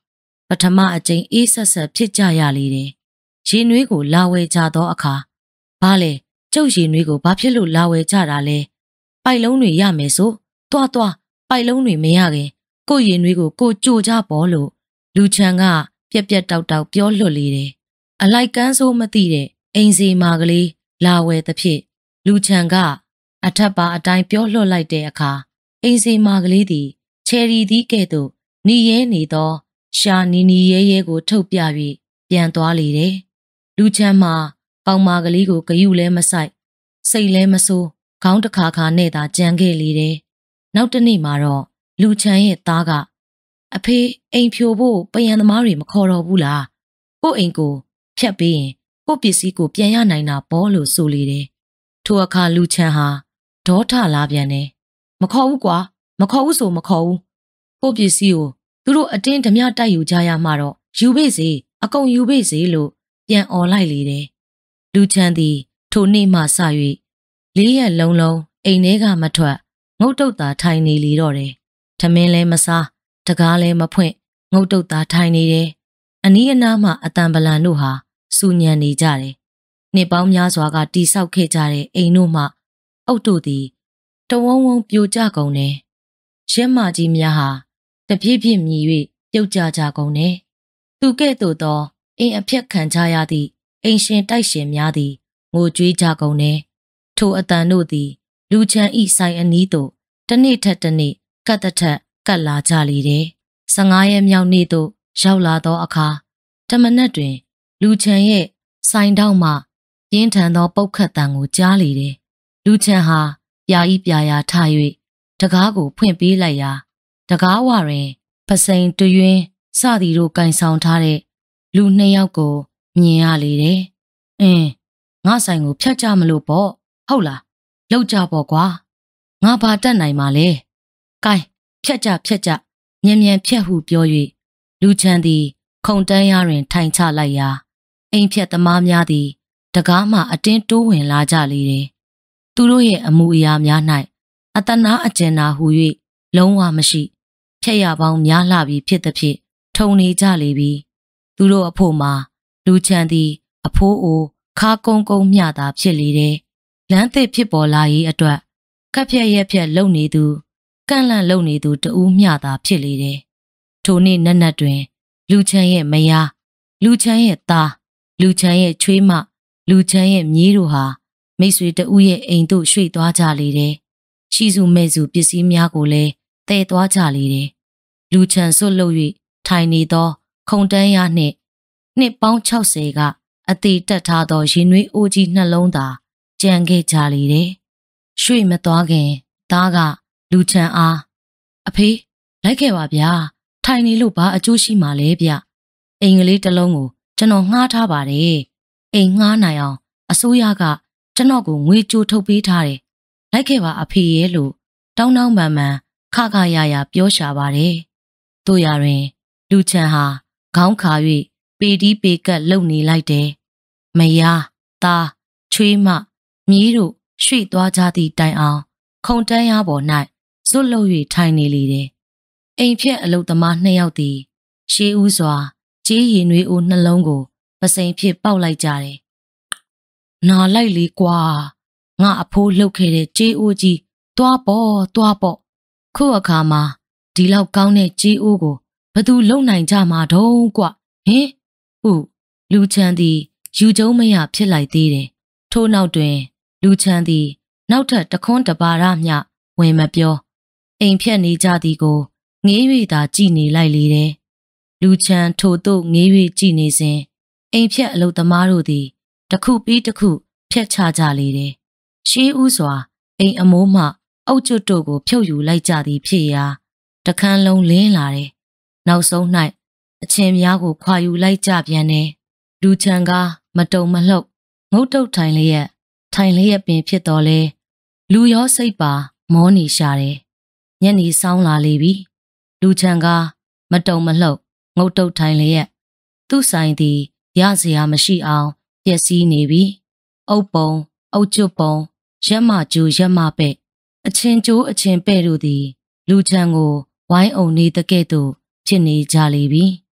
ပထမအကြိမ်အေးဆက်ဆက်ဖြစ်ကြရလေတယ်။ရေနွေးကိုလာဝဲကြသောအခါဘာလဲကျုပ်ရေနွေးကိုဘာဖြစ်လို့လာဝဲကြတာလဲ။ပိုက်လုံးတွေရမယ်ဆိုတွားတွားပိုက်လုံးတွေမရခင်ကိုရေနွေးကိုကိုကြိုကြပေါ်လို့လူချန်ကပြက်ပြက်တောက်တောက်ပြောလွတ်လေတယ်။အလိုက်ကန်းဆိုးမသိတဲ့အိမ်စီမာကလေးလာဝဲသဖြင့်လူချန်ကအထက်ပါအတိုင်းပြောလွတ်လိုက်တဲ့အခါအိမ်စီမာကလေးသည်ချယ်ရီသီးကဲ့သို့နီရဲနေသောရှာနီနီရဲရဲကိုထုတ်ပြ၍ပြန်သွားလေတယ်။လူချမ်းမှာကောင်မကလေးကိုဂယုလဲမဆိုင်စိတ်လဲမဆိုးခေါင်းတစ်ခါခါနဲ့သာကြံခဲ့လေတယ်။နောက်တစ်နေ့မှာတော့လူချမ်းရဲ့သားကအဖေအိမ်ဖြိုဖို့ပယံသမားတွေမခေါ်တော့ဘူးလား။ကို့အိမ်ကိုဖြတ်ပေးရင်ကို့ပစ္စည်းကိုပြန်ရနိုင်တာပေါ့လို့ဆိုလေတယ်။ထိုအခါလူချမ်းဟာဒေါထလာပြန်တယ်။မခေါ်ဘူးကွာမခေါ်ဘူးဆိုမခေါ်ဘူးကို့ပစ္စည်းကိုသူတို့အတင်းဓမြတိုက်ယူကြရမှာတော့ယူပေးစေအကုန်ယူပေးစေလို့ပြန်អော်လိုက်လေတယ်လူချမ်းသည်ထိုနေ့မှစ၍လေးရက်လုံးလုံးအိမ်ထဲကမထွက်ငုတ်တုတ်သာထိုင်နေလေတော့တယ်ထမင်းလဲမစားတကားလဲမဖွင့်ငုတ်တုတ်သာထိုင်နေတယ်အနီးအနားမှအတန်ပလန်တို့ဟာစူညံနေကြတယ်နှစ်ပေါင်းများစွာကတိဆောက်ခဲ့ကြတဲ့အိမ်တို့မှအုတ်တို့သည်တဝုံဝုံပြိုကျကုန်တယ်ရက်မကြီးများဟာတပြည့်ပြည့်မြည်၍ပြုတ်ကြကြကုန်တယ်။သူကဲ့သို့သောအိမ်အဖြက်ခံကြရသည့်အိမ်ရှင်တိုက်ရှင်များသည်ငိုကြွေးကြကုန်တယ်။ထိုအတန်တို့သည်လူချမ်းဤဆိုင်အနီးသို့တစ်နေ့ထက်တစ်နေ့ကတ်တထက်ကတ်လာကြလေတယ်။ဆယ်ငါးရက်မြောက်နေ့သို့ရောက်လာသောအခါတမနက်တွင်လူချမ်းရဲ့ဆိုင်တောက်မှပြင်းထန်သောပုတ်ခတ်တံကိုကြားလေတယ်။လူချမ်းဟာပြာဤပြာရာထ၍တကားကိုဖွင့်ပေးလိုက်ရာတကားဝတွင်ပစိန်တွင်စသည်တို့ကင်ဆောင်ထားတဲ့လူနှစ်ယောက်ကိုမြင်ရလေတယ်။အင်းငါဆိုင်ကိုဖြတ်ကြမလို့ပေါ့ဟုတ်လားလောက်ကြပေါ့ကွာငါဘာတတ်နိုင်မှာလဲ။ကိုင်ဖြတ်ကြဖြတ်ကြမြန်မြန်ဖြတ်ဟုပြော၍လူချမ်းသည်ခုံတန်းရတွင်ထိုင်ချလိုက်ရာအိမ်ဖြတ်သမားများသည်တကားမှအတင်းတိုးဝင်လာကြလေတယ်။သူတို့ရဲ့အမှုအရာများ၌အတနာအကျဉ်းနာဟု၍လုံးဝမရှိဖြက်ရပေါင်းများလှပြီးဖြစ်သည်ဖြင့်ထုံနေကြလေပြီသူတို့အဖို့မှာလူချမ်းသည်အဖိုးအိုခါကုန်းကုန်းမျှသာဖြစ်လေတယ်လမ်းသစ်ဖြစ်ပေါ်လာရေးအတွက်ကပ်ဖြက်ရက်ဖြက်လုံနေသူကန့်လန့်လုံနေသူတဦးမျှသာဖြစ်လေတယ်ထိုနေ့နက်နက်တွင်လူချမ်းရဲ့မယားလူချမ်းရဲ့သားလူချမ်းရဲ့ချွေးမလူချမ်းရဲ့မြေးတို့ဟာမိတ်ဆွေတဦးရဲ့အိမ်သို့ရွှေ့သွားကြလေတယ်ရှိစုမဲ့စုပစ္စည်းများကိုလည်းတည်သွားကြလေတယ်လူချမ်းစွတ်လုပ်၍ထိုင်နေသောခုံတန်းရနှင့်နှစ်ပေါင်းခြောက်ဆယ်ကအသေးတက်ထားသောရင်နွေးအိုးကြီးနှလုံးသာကြံခဲ့ကြလေတယ်ရွှေ့မသွားခင်သားကလူချမ်းအားအဖေလိုက်ခဲ့ပါဗျာထိုင်နေလို့ဘာအကျိုးရှိမှလဲဗျအိမ်ကလေးတစ်လုံးကိုကျွန်တော်ငှားထားပါတယ်အိမ်ငှားနိုင်အောင်အစိုးရကကျွန်တော်ကိုငွေကြိုထုတ်ပေးထားတယ်လိုက်ခဲ့ပါအဖေရဲ့လို့တောင်းတောင်းပန်ပန်ခခရရပြောရှာပါတယ်တို့ရတွင်လူချမ်းဟာခေါင်းခါ၍ပေတီးပေကက်လုံနေလိုက်တယ်မယားသားချွေးမမြေးတို့ရွှေ့သွားကြသည့်တိုင်အောင်ခုံတန်းရပေါ်၌ဇွတ်လို့၍ထိုင်နေလေတယ်အိမ်ဖြက်အလုသမားနှစ်ယောက်သည်ရှေးဦးစွာကြေးရည်နွေးအိုးနှလုံးကိုပစိန်ဖြစ်ပေါက်လိုက်ကြတယ်နာလိုက်လေကွာငါအဖိုးလှုပ်ခဲ့တဲ့ကြေးအိုးကြီးသွားပေါ့သွားပေါ့ခုအခါမှာဒီလောက်ကောင်းတဲ့ကြေးအိုးကိုဘသူလုံနိုင်ကြမှာတော့ကွဟင်ဟုလူချမ်းသည်ယူကျုံမရဖြစ်လိုက်သေးတယ်ထို့နောက်တွင်လူချမ်းသည်နောက်ထပ်တခွန်းတပါရမျှဝင်မပြောအိမ်ဖြက်နေကြသည်ကိုငေး၍သာကြည်နေလိုက်လေတယ်လူချမ်းထိုသို့ငေး၍ကြည်နေစဉ်အိမ်ဖြက်အလုသမားတို့သည်တစ်ခုပြီးတစ်ခုဖြက်ချကြလေတယ်ရှေးဦးစွာအိမ်အမိုးမှအုတ်ကျွတ်တို့ကိုဖြုတ်ယူလိုက်ကြသည်ဖြစ်ရာတခန်းလုံးလင်းလာတယ်နောက်ဆုံး၌အချင်းများကိုခွာယူလိုက်ကြပြန်တယ်လူချမ်းကားမတုံမလှုပ်ငုတ်တုတ်ထိုင်လျက်ထိုင်လျက်ပင်ဖြစ်တော်လဲလူရောစိတ်ပါမောနေရှာတယ်ညနေဆောင်လာလေပြီလူချမ်းကားမတုံမလှုပ်ငုတ်တုတ်ထိုင်လျက်သူ့ဆိုင်သည်ရစရာမရှိအောင်ပျက်စီးနေပြီအုပ်ပုံအုပ်ကျွတ်ပုံရက်မကျူရက်မပဲ့အချင်းကျိုးအချင်းပဲ့တို့သည်လူချမ်းကိုဝိုင်းအုံနေတဲ့ကဲ့သို့ဖြစ်နေကြလေပြီထို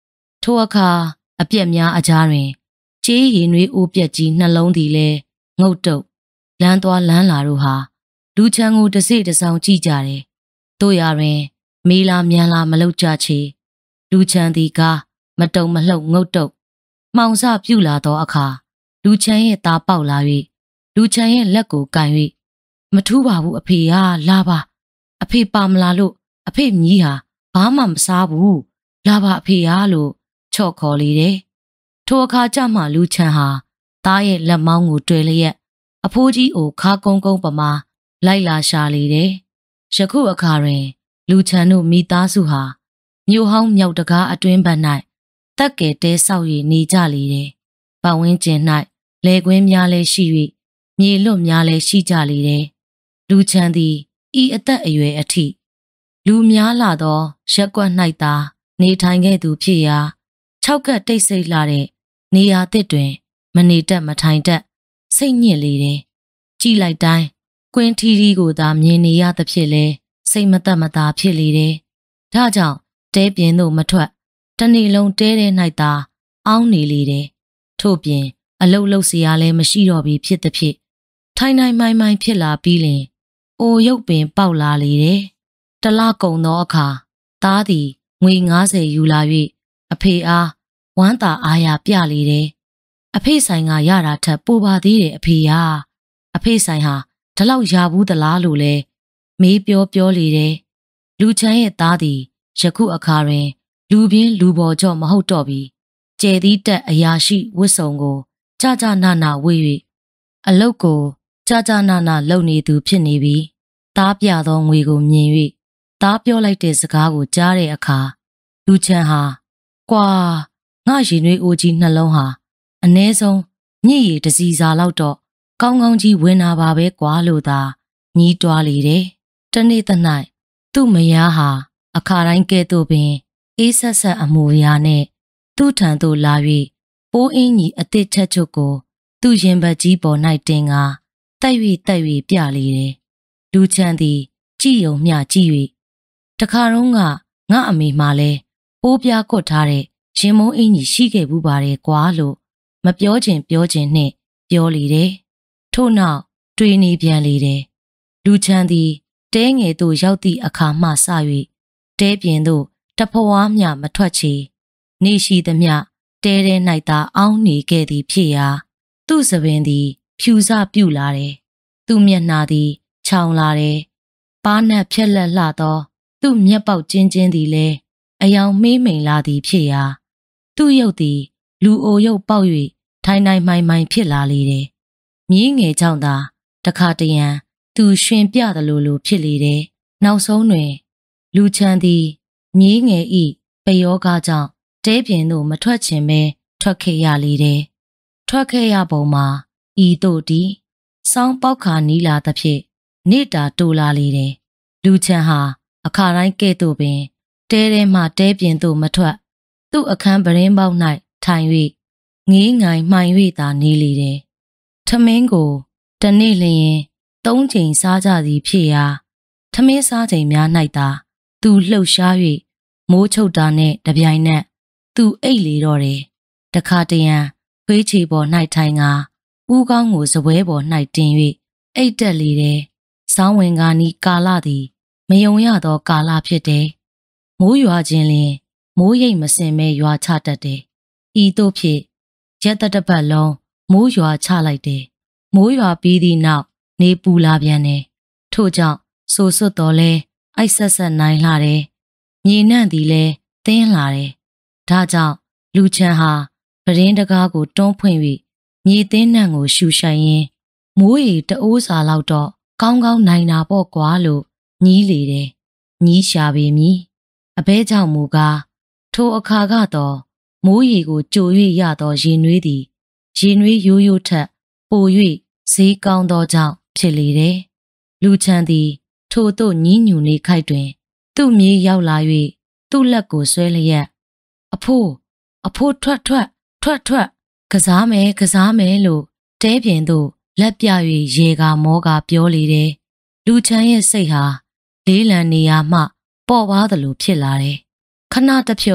ထိုအခါအပြက်များအကြားတွင်ကြေးရည်နွေးအိုးပြက်ကြီးနှလုံးသည်လည်းငုတ်တုတ်လမ်းသွားလမ်းလာတို့ဟာလူချမ်းကိုတစိတစောင်းကြည့်ကြတယ်။တို့ရတွင်မေးလာမြန်လာမလောက်ကြချေလူချမ်းသည်ကမတုံမလှုပ်ငုတ်တုတ်မှောင်စပြူလာသောအခါလူချမ်းရဲ့သားပေါက်လာ၍လူချမ်းရဲ့လက်ကိုကန်၍မထူးပါဘူးအဖေဟာလာပါအဖေပါမလာလို့အဖေမြည်ဟာဘာမှမစားဘူးလာပါအဖေဟာလို့ချော့ခေါ်လေတယ်။ထိုအခါကျမှလူချမ်းဟာသားရဲ့လက်မောင်းကိုတွေ့လျက်အဖိုးကြီးကိုခါကုန်းကုန်းပမာလိုက်လာရှာလေတယ်။ယခုအခါတွင်လူချမ်းတို့မိသားစုဟာမြို့ဟောင်းမြောက်တကားအတွင်းဘက်၌တက်ကဲတဲဆောက်၍နေကြလေတယ်။ပတ်ဝန်းကျင်၌လယ်ကွင်းများလည်းရှိ၍မြေလွတ်များလည်းရှိကြလေတယ်။လူချမ်းသည်ဤအသက်အရွယ်အထိလူများလာသောရက်ကွက်၌သာနေထိုင်ခဲ့သူဖြစ်ရာ၆ကပ်တိတ်ဆိတ်လာတဲ့နေရာသစ်တွင်မနေတတ်မထိုင်တတ်စိတ်ညစ်လေတယ်။ကြည်လိုက်တိုင်းကွင်းထီထီကိုသာမြင်နေရသဖြင့်လဲစိတ်မသက်မသာဖြစ်လေတယ်။ဒါကြောင့်တဲပြင်သို့မထွက်တနေ့လုံးတဲထဲ၌သာအောင်းနေလေတယ်။ထို့ပြင်အလုတ်လုတ်စရာလည်းမရှိတော့ပြီဖြစ်သဖြင့်ထိုင်နိုင်မိုင်မိုင်ဖြစ်လာပြီးလင်အိုရုပ်ပင်ပေါက်လာလေတယ်။တလကုံသောအခါသားသည်ငွေ၅၀ယူလာ၍အဖေအားဝမ်းသာအားရပြလေတယ်။အဖေဆိုင်ကရတာထက်ပိုပါသေးတယ်အဖေဟာအဖေဆိုင်ဟာဒီလောက်ရဘူးသလားလို့လဲမေးပြောပြောလေတယ်။လူချမ်းရဲ့သားသည်ယခုအခါတွင်လူပြင်းလူပေါ်ကြော့မဟုတ်တော့ပြီ။ကျဲသီးတက်အရာရှိဝတ်စုံကိုကြကြနာနာဝေ၍အလုတ်ကိုကြကြနာနာလုပ်နေသူဖြစ်နေပြီ။သားပြသောငွေကိုမြင်၍သားပြောလိုက်တဲ့စကားကိုကြားတဲ့အခါလူချမ်းဟာကွာငါရင်နွေးအိုးကြီးနှလုံးဟာအ ਨੇ ဆုံးညစ်ရည်တစီစာလောက်တော့ကောင်းကောင်းကြီးဝင်လာပါပဲကွာလို့သာညီးတွားလေတယ်။တနေ့သ၌သူ့မယားဟာအခါတိုင်းကဲ့သို့ပင်အေးဆက်ဆက်အမူအရာနဲ့သူ့ထံသို့လာ၍ပိုးအင်းကြီးအသစ်ချက်ချုပ်ကိုသူ့ရင်ဘတ်ကြီးပေါ်၌တင်ကာတိုက်၍တိုက်၍ပြလေတယ်။လူချမ်းသည်ကြည်ယုံမျှကြည့်၍တခါတော့ကငါအမေမှလည်းပိုးပြားကွတ်ထားတဲ့ရင်မုံအင်းကြီးရှိခဲ့ဘူးပါတယ်ကွာလို့မပြောချင်ပြောချင်နှင့်ပြောလေတယ်။ထို့နောက်တွေးနေပြန်လေတယ်။လူချမ်းသည်တဲငယ်သို့ရောက်သည့်အခါမှစ၍တဲပြင်သို့တဖွားမျှမထွက်ချေနေရှိသမျှတဲထဲ၌သာအောင်းနေခဲ့သည်ဖြစ်ရာသူ့စပင်သည်ဖြူစပြုတ်လာတယ်။သူ့မျက်နှာသည်ခြောင်လာတယ်။ပါးနက်ဖြက်လက်လှသောသူ့မျက်ပေါက်ကျင်းကျင်းသည်လည်းအယောင်မေးမိန်လာသည်ဖြစ်ရာသူ့ရုပ်သည်လူအိုရုပ်ပေါက်၍ထိုင်နိုင်မိုင်မိုင်ဖြစ်လာလေတယ်။မြင်းငယ်ကြောင့်သာတခါတရံသူရွှင်ပြသလိုလိုဖြစ်လေတယ်။နောက်ဆုံးတွင်လူချမ်းသည်မြင်းငယ်ဤပယောဂကြောင့်တဲပြင်သို့မထွက်ချင်ပဲထွက်ခဲ့ရလေတယ်။ထွက်ခဲ့ရပုံမှာဤတို့သည်စောင်းပေါက်ခါနီးလာသဖြင့်နေတာတိုးလာလေတယ်။လူချမ်းဟာအခါတိုင်းကဲ့သို့ပင်တဲထဲမှတဲပြင်သို့မထွက်သူ့အခန်းပရင်းပေါက်၌ထိုင်၍ငေးငိုင်မှိုင်၍သာနေလေတယ်။ထမင်းကိုတနေ့လျင်သုံးချိန်စားကြသည်ဖြစ်ရာထမင်းစားချိန်များ၌သာသူလှုပ်ရှား၍မိုးချုပ်တာနဲ့တပြိုင်နက်သူအိတ်လေတော့တယ်။တခါတရံခွေးချီပေါ်၌ထိုင်ကာဦးကောင်းကိုစပွဲပေါ်၌တင်၍အိတ်တက်လေတယ်။စောင်းဝင်ကာနီးကာလသည်မယုံရသောကာလဖြစ်တယ်။မိုးရွာခြင်းလင်မိုးရိပ်မစင်မဲရွာချတတ်တယ်။ဤသို့ဖြစ်ရက်တပတ်လုံးမိုးရွာချလိုက်တယ်။မိုးရွာပြီးသည့်နောက်နေပူလာပြန်တယ်။ထို့ကြောင့်ဆိုစွတ်တော်လဲအိုက်ဆက်ဆက်နိုင်လာတယ်။မြေနှံ့သည်လဲတင်းလာတယ်။ဒါကြောင့်လူချမ်းဟာပရင်းတကားကိုတွန်းဖွင့်၍မြေသင်းနှံ့ကိုရှူရှိုင်ရင်းမိုးရီတအိုးစာလောက်တော့ကောင်းကောင်းနိုင်တာပေါ့ကွာလို့ညီးလေတယ်။ညီးရှာပေမည်။အဘဲကြောင့်မူကားထိုအခါကတော့မိုးရီကိုကြို၍ရသောရင်နွေးသည်ရင်နွေးရိုးရိုးထက်ပို၍ဈေးကောင်းသောကြောင့်ဖြစ်လေတယ်။လူချမ်းသည်ထိုသို့ညည်းညူနေခိုက်တွင်သူ့မြေရောက်လာ၍သူ့လက်ကိုဆွဲလျက်အဖိုးအဖိုးထွက်ထွက်ထွက်ထွက်ကစားမယ်ကစားမယ်လို့တဲပြင်သို့လက်ပြ၍ရေကာမောကာပြောလေတယ်။လူချမ်းရဲ့စိတ်ဟာလေးလံနေရာမှပေါ့ပါသလိုဖြစ်လာတယ်။ခဏတစ်ဖြုတ်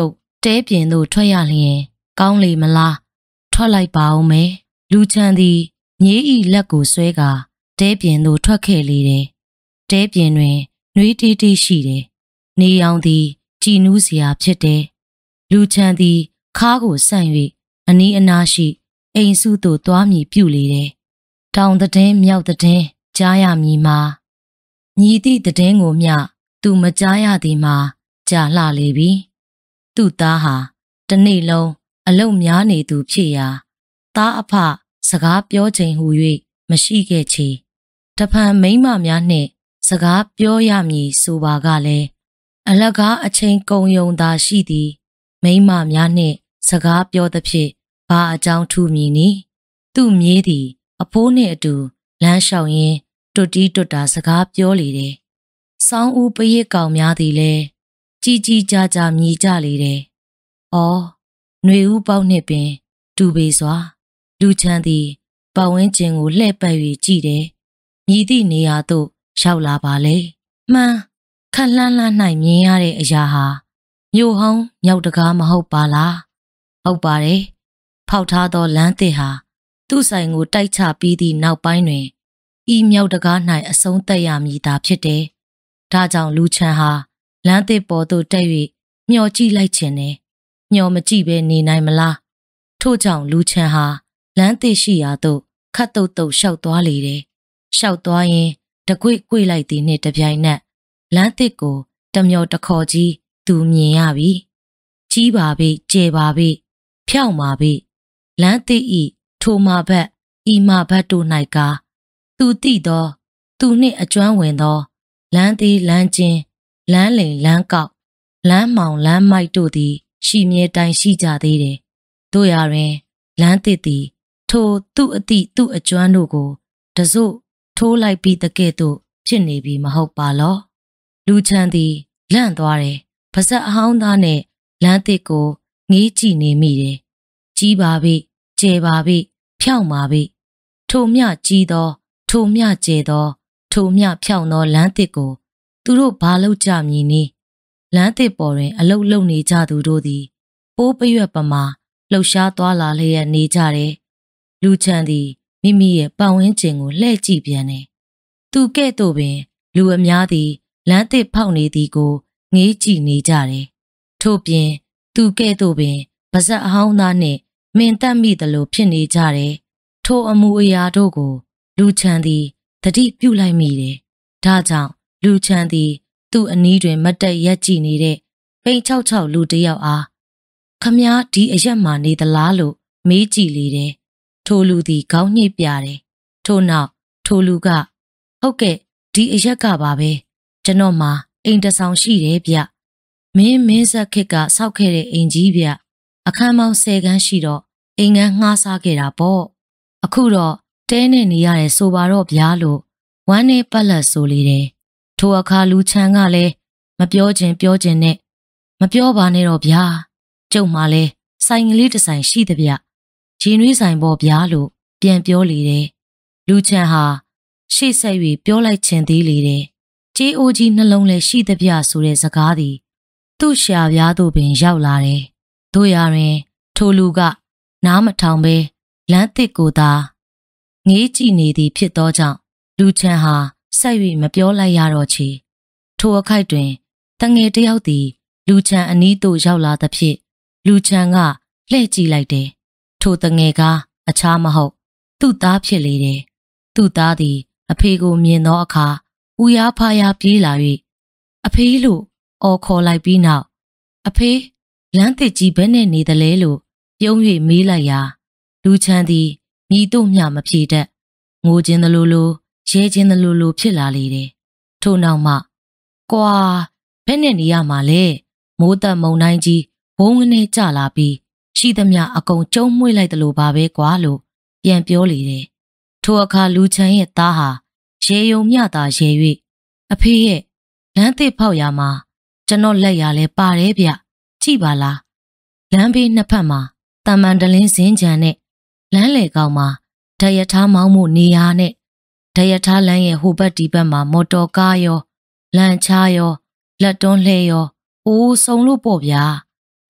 တဲပြင်သို့ထွက်ရလျင်ကောင်းလေမလားထွက်လိုက်ပါဦးမယ်လူချမ်းသည်မြေဤလက်ကိုဆွဲကာတဲပြင်သို့ထွက်ခဲ့လေတယ်တဲပြင်တွင်နှွေးတီးတီးရှိတယ်နေရောင်သည်ကြည်နူးစရာဖြစ်တယ်လူချမ်းသည်ခါးကိုဆန့်၍အနီးအနားရှိအိမ်စုသို့သွားမည်ပြုလေတယ်တောင်တဲ့မြောက်တဲ့ကြားရမည်မှာမြည်သည့်တဲ့ကိုမျှသူမကြားရသည်မှာကြာလှလေပြီသူ့သားဟာတနေ့လုံးအလုတ်များနေသူဖြစ်ရာသားအဖစကားပြောချိန်ဟူ၍မရှိခဲ့ချေတဖန်မိန်းမများနှင့်စကားပြောရမည်ဆိုပါကလည်းအလကားအချိန်ကုန်ယုံသာရှိသည်မိန်းမများနှင့်စကားပြောသဖြင့်ဘာအကြောင်းထူမည်နည်းသူ့မြေးသည်အဖိုးနှင့်အတူလမ်းလျှောက်ရင်းတွတ်တီးတွတ်တာစကားပြောလေတယ်။စောင်းဦးပရိတ်ကောင်များသည်လည်းကြီးကြီးကြားကြားမြည်ကြလေတယ်။အော်ຫນွေဦးပေါက်နှင့်ပင်တူပေစွာလူချမ်းသည်ပတ်ဝန်းကျင်ကိုလှည့်ပတ်၍ကြည့်တယ်။မြည်သည့်နေရာသို့ရောက်လာပါလေ။မှန်ခက်လှမ်းလှမ်း၌မြင်ရတဲ့အရာဟာမြို့ဟောင်းမြောက်တကားမဟုတ်ပါလား။ဟုတ်ပါတယ်။ဖောက်ထားသောလမ်းသစ်ဟာသူ့ဆိုင်ကိုတိုက်ချပြီးသည့်နောက်ပိုင်းတွင်ဤမြောက်တကား၌အဆုံးသက်ရမည်သာဖြစ်တယ်။ဒါကြောင့်လူချမ်းဟာလမ်းသစ်ပေါ်သို့တက်၍မျှော်ကြည့်လိုက်ခြင်းနဲ့မျှော်မကြည့်ဘဲနေနိုင်မလား။ထို့ကြောင့်လူချမ်းဟာလမ်းသစ်ရှိရာသို့ခတ်တုတ်တုတ်ရှောက်သွားလေတယ်။ရှောက်သွားရင်တကွေ့ကွေ့လိုက်သည်နှင့်တပြိုင်နက်လမ်းသစ်ကိုတမျောတခေါ်ကြီးသူမြင်ရပြီ။ကြီးပါပြီကျဲပါပြီဖြောက်ပါပြီလမ်းသစ်ဤထိုမာဘက်ဤမာဘက်တို့၌ကသူတိသောသူနှင့်အကျွမ်းဝင်သောလမ်းသေးလမ်းချင်းလမ်းလိန်လမ်းကောက်လမ်းမှောင်လမ်းမိုက်တို့သည်ရှိမြဲတိုင်ရှိကြသေးတယ်။တို့ရာတွင်လမ်းသစ်သည်ထိုသူ့အတိသူ့အကျွမ်းတို့ကိုတစို့ထိုးလိုက်ပြီးတကဲ့သို့ဖြစ်နေပြီမဟုတ်ပါလော။လူချမ်းသည်လန့်သွားတယ်။ပါဇက်အဟောင်းသားနဲ့လမ်းသစ်ကိုငေးကြည့်နေမိတယ်။ကြီးပါပြီကျဲပါပြီဖြောက်ပါပြီထိုမျှကြီးသောထိုမျှကျဲသောထိုမျှဖြောက်သောလမ်းသစ်ကိုသူတို့ဘာလုပ်ကြမည်နည်းလမ်းသစ်ပေါ်တွင်အလုတ်လုံနေကြသူတို့သည်ပိုးပရွက်ပမာလှုပ်ရှားသွားလာလျက်နေကြတယ်လူချမ်းသည်မိမိရဲ့ပတ်ဝန်းကျင်ကိုလှည့်ကြည့်ပြန်တယ်သူကဲ့သို့ပင်လူအများသည်လမ်းသစ်ဖောက်နေသည်ကိုငေးကြည့်နေကြတယ်ထို့ပြင်သူကဲ့သို့ပင်ပါဇက်အဟောင်းသားနှင့်မင်တက်မိသလိုဖြစ်နေကြတယ်ထိုအမူအရာတို့ကိုလူချမ်းသည်တတိပြုလိုက်မိတယ်ဒါကြောင့်လူချမ်းသည်သူ့အနီးတွင်မတ်တက်ရက်ကြည့်နေတဲ့ပိန်၆၆လူတစ်ယောက်အားခမားဒီအရက်မှနေသလားလို့မေးကြည့်လေတယ်ထိုလူသည်ခေါင်းညှိပြတယ်ထို့နောက်ထိုလူကဟုတ်ကဲ့ဒီအရက်ကပါပဲကျွန်တော်မှာအိမ်တဆောင်ရှိတယ်ဗျမင်းမင်းဆက်ခစ်ကစောက်ခဲ့တဲ့အိမ်ကြီးဗျအခန်းပေါင်း၁၀ခန်းရှိတော့အိမ်ငန်းငှားစားခဲ့တာပေါ့အခုတော့တဲနဲ့နေရတယ်ဆိုပါတော့ဗျာလို့ဝမ်းနဲ့ပတ်လက်ဆိုလေတယ်ထိုအခါလူချမ်းကလည်းမပြောခြင်းပြောခြင်းနဲ့မပြောပါနဲ့တော့ဗျာကျုပ်မှလည်းဆိုင်ကလေးတစ်ဆိုင်ရှိသဗျရင်နွေးဆိုင်ပေါ့ဗျာလို့ပြန်ပြောလေတယ်လူချမ်းဟာရှေ့ဆက်၍ပြောလိုက်ခြင်းသေးလေတယ်ကြေးအိုးကြီးနှလုံးလည်းရှိသဗျဆိုတဲ့စကားသည်သူ့ရှာပြားသို့ပင်ရောက်လာတယ်တို့ရတွင်ထိုလူကနားမထောင်ပဲလမ်းသစ်ကိုသာငေးကြည့်နေသည်ဖြစ်သောကြောင့်လူချမ်းဟာဆက်၍မပြောလိုက်ရတော့ချေထိုအခိုက်တွင်တငယ်တယောက်သည်လူချမ်းအနီးသို့ရောက်လာသဖြင့်လူချမ်းကလှည့်ကြည့်လိုက်တယ်ထိုတငယ်ကအခြားမဟုတ်သူ့သားဖြစ်လေတယ်သူ့သားသည်အဖေကိုမြင်သောအခါဦးရားဖားရားပြေးလာ၍အဖေလို့အော်ခေါ်လိုက်ပြီးနောက်အဖေလမ်းသစ်ကြီးဘယ်နဲ့နေသလဲလို့ပြုံး၍မေးလိုက်ရာလူချမ်းသည်ညီတို့မျှမဖြေတတ်ငိုခြင်းသလိုလိုရဲခြင်းသလိုလိုဖြစ်လာလေတယ်ထို့နောက်မှကွာဘယ်နဲ့နေရမှာလဲမိုးသက်မုန်တိုင်းကြီးဘုံငနဲ့ကြလာပြီးရှိသမျှအကုန်ကျုံးမွေ့လိုက်သလိုပါပဲကွာလို့ပြန်ပြောလေတယ်ထိုအခါလူချမ်းရဲ့သားဟာရေယုံမျှသာရေ၍အဖေရဲ့လမ်းသစ်ဖောက်ရမှာကျွန်တော်လက်ရလဲပါတယ်ဗျကြည့်ပါလားလမ်းဘေးနှစ်ဖက်မှာတမန်တလင်းစင်းကြံနဲ့လမ်းလေကောင်မှာဒရထားမောင်းမှုနေရာနဲ့ဒရထားလမ်းရဲ့ဟိုဘက်ဒီဘက်မှာမော်တော်ကားရောလမ်းချားရောလက်တွန်းလှဲရောအိုးစုံလို့ပေါ့ဗျာ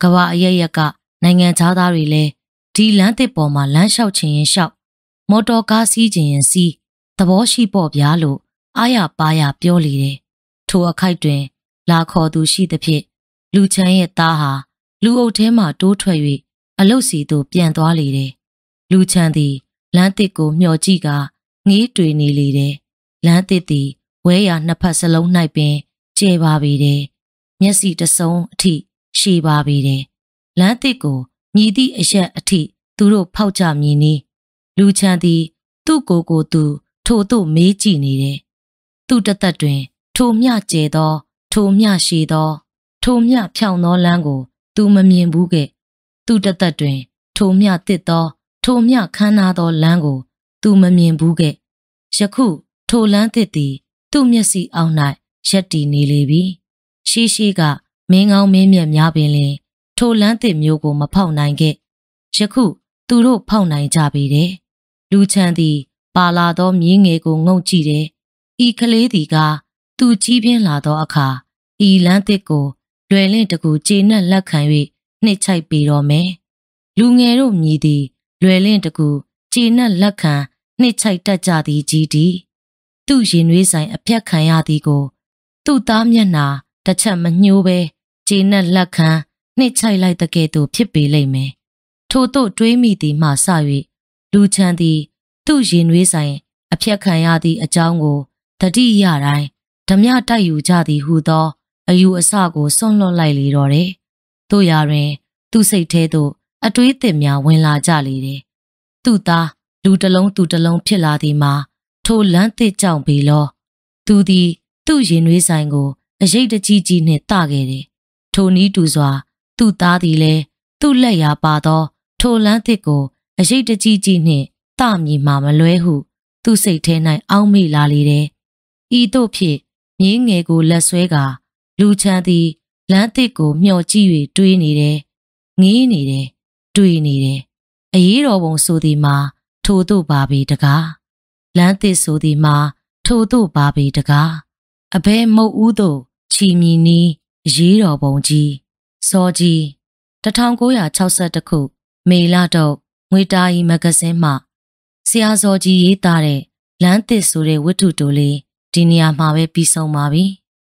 ကဘာအရရက်ကနိုင်ငံသားသားတွေလည်းဒီလမ်းသစ်ပေါ်မှာလမ်းလျှောက်ချင်ရင်လျှောက်မော်တော်ကားစီးချင်ရင်စီးသဘောရှိပေါ့ဗျာလို့အားရပါးရပြောလေတယ်ထိုအခိုက်တွင်လာခေါ်သူရှိသဖြင့်လူချမ်းရဲ့သားဟာလူအုပ်ထဲမှတိုးထွက်၍အလုတ်စီသို့ပြန်သွားလေတယ်လူချမ်းသည်လမ်းသစ်ကိုမျှော်ကြည့်ကာငေးတွေ့နေလေတယ်လမ်းသစ်သည်ဝဲရာနှစ်ဖက်စလုံး၌ပင်ကျဲပါပေတယ်မျက်စိတစုံအထိရှည်ပါပေတယ်လမ်းသစ်ကိုမြည်သည့်အရက်အထိသူတို့ဖောက်ကြမြည်နီးလူချမ်းသည်သူ့ကိုယ်ကိုသူထို့သို့မေးကြည့်နေတယ်သူ့တသက်တွင်ထိုမျှကျဲသောထိုမျှရှည်သောထိုမျှဖြောင့်သောလမ်းကိုသူမမြင်ဘူးကဲ့သူ့တသက်တွင်ထိုမျှတစ်သောထိုမျှခမ်းနားသောလမ်းကိုသူမမြင်ဘူးကဲ့ယခုထိုလမ်းသစ်သည်သူ့မျက်စိအောက်၌ရက်တည်နေလေပြီရှိရှိကမင်းကောင်းမင်းမြတ်များပင်လင်ထိုလမ်းသစ်မျိုးကိုမဖောက်နိုင်ခဲ့ယခုသူတို့ဖောက်နိုင်ကြပေတယ်လူချမ်းသည်ပါလာသောမြင်းငယ်ကိုငုံကြည့်တယ်ဤကလေးသည်ကသူကြီးပြင်းလာသောအခါဤလမ်းသစ်ကိုလွယ်လင့်တကူကျေနပ်လက်ခံ၍နှိမ့်ချိုက်ပေတော်မယ်လူငယ်တို့မြည်သည်လွယ်လင့်တကူကျေနပ်လက်ခံနှိမ့်ချိုက်တတ်ကြသည်ကြီးသည်သူ့ရင်နွေးဆိုင်အပြတ်ခံရသည်ကိုသူ့သားမျက်နှာတစ်ချက်မညှိုးပဲကျေနပ်လက်ခံနှိမ့်ချိုက်လိုက်တဲ့ကဲ့သို့ဖြစ်ပေလိမ့်မယ်ထို့သို့တွေးမိသည်မှစ၍လူချမ်းသည်သူ့ရင်နွေးဆိုင်အပြတ်ခံရသည့်အကြောင်းကိုတတိယတိုင်းဓမြတိုက်ယူကြသည်ဟုသောအယူအဆကိုစွန့်လွတ်လိုက်လေတော့တယ်တို့ရာတွင်သူ့စိတ်ထဲသို့အတွေးသစ်များဝင်လာကြလေတယ်သူ့သားလူတစ်လုံးသူတစ်လုံးဖြစ်လာသည်မှာထိုလမ်းသစ်ကြောင့်ပေလောသူသည်သူ့ရင်နွေးဆိုင်ကိုအရေးတကြီးကြီးနှင့်တခဲ့တယ်ထိုနည်းတူစွာသူ့သားသည်လည်းသူ့လက်ရာပါသောထိုလမ်းသစ်ကိုအရေးတကြီးကြီးနှင့်တမည်မှမလွဲဟုသူ့စိတ်ထဲ၌အောက်မေ့လာလေတယ်ဤသို့ဖြင့်မြင်းငယ်ကိုလက်ဆွဲကာလူချမ်းသည်လမ်းသစ်ကိုမျှော်ကြည့်၍တွေးနေတယ်ငေးနေတယ်တွေးနေတယ်အရေးတော်ပုံဆိုသည်မှာထို့သို့ပါပေတကားလမ်းသစ်ဆိုသည်မှာထို့သို့ပါပေတကားအဘဲမုတ်ဦးသို့ချီမီနီးအရေးတော်ပုံကြီးစောကြီး၁၉၆၁ခုမေလတော့ငွေတာရီမဂဇင်းမှဆရာစောကြီးရေးသားတဲ့လမ်းသစ်ဆိုတဲ့ဝတ္ထုတိုလေးဒီနေရာမှာပဲပြီးဆုံးပါပြီ။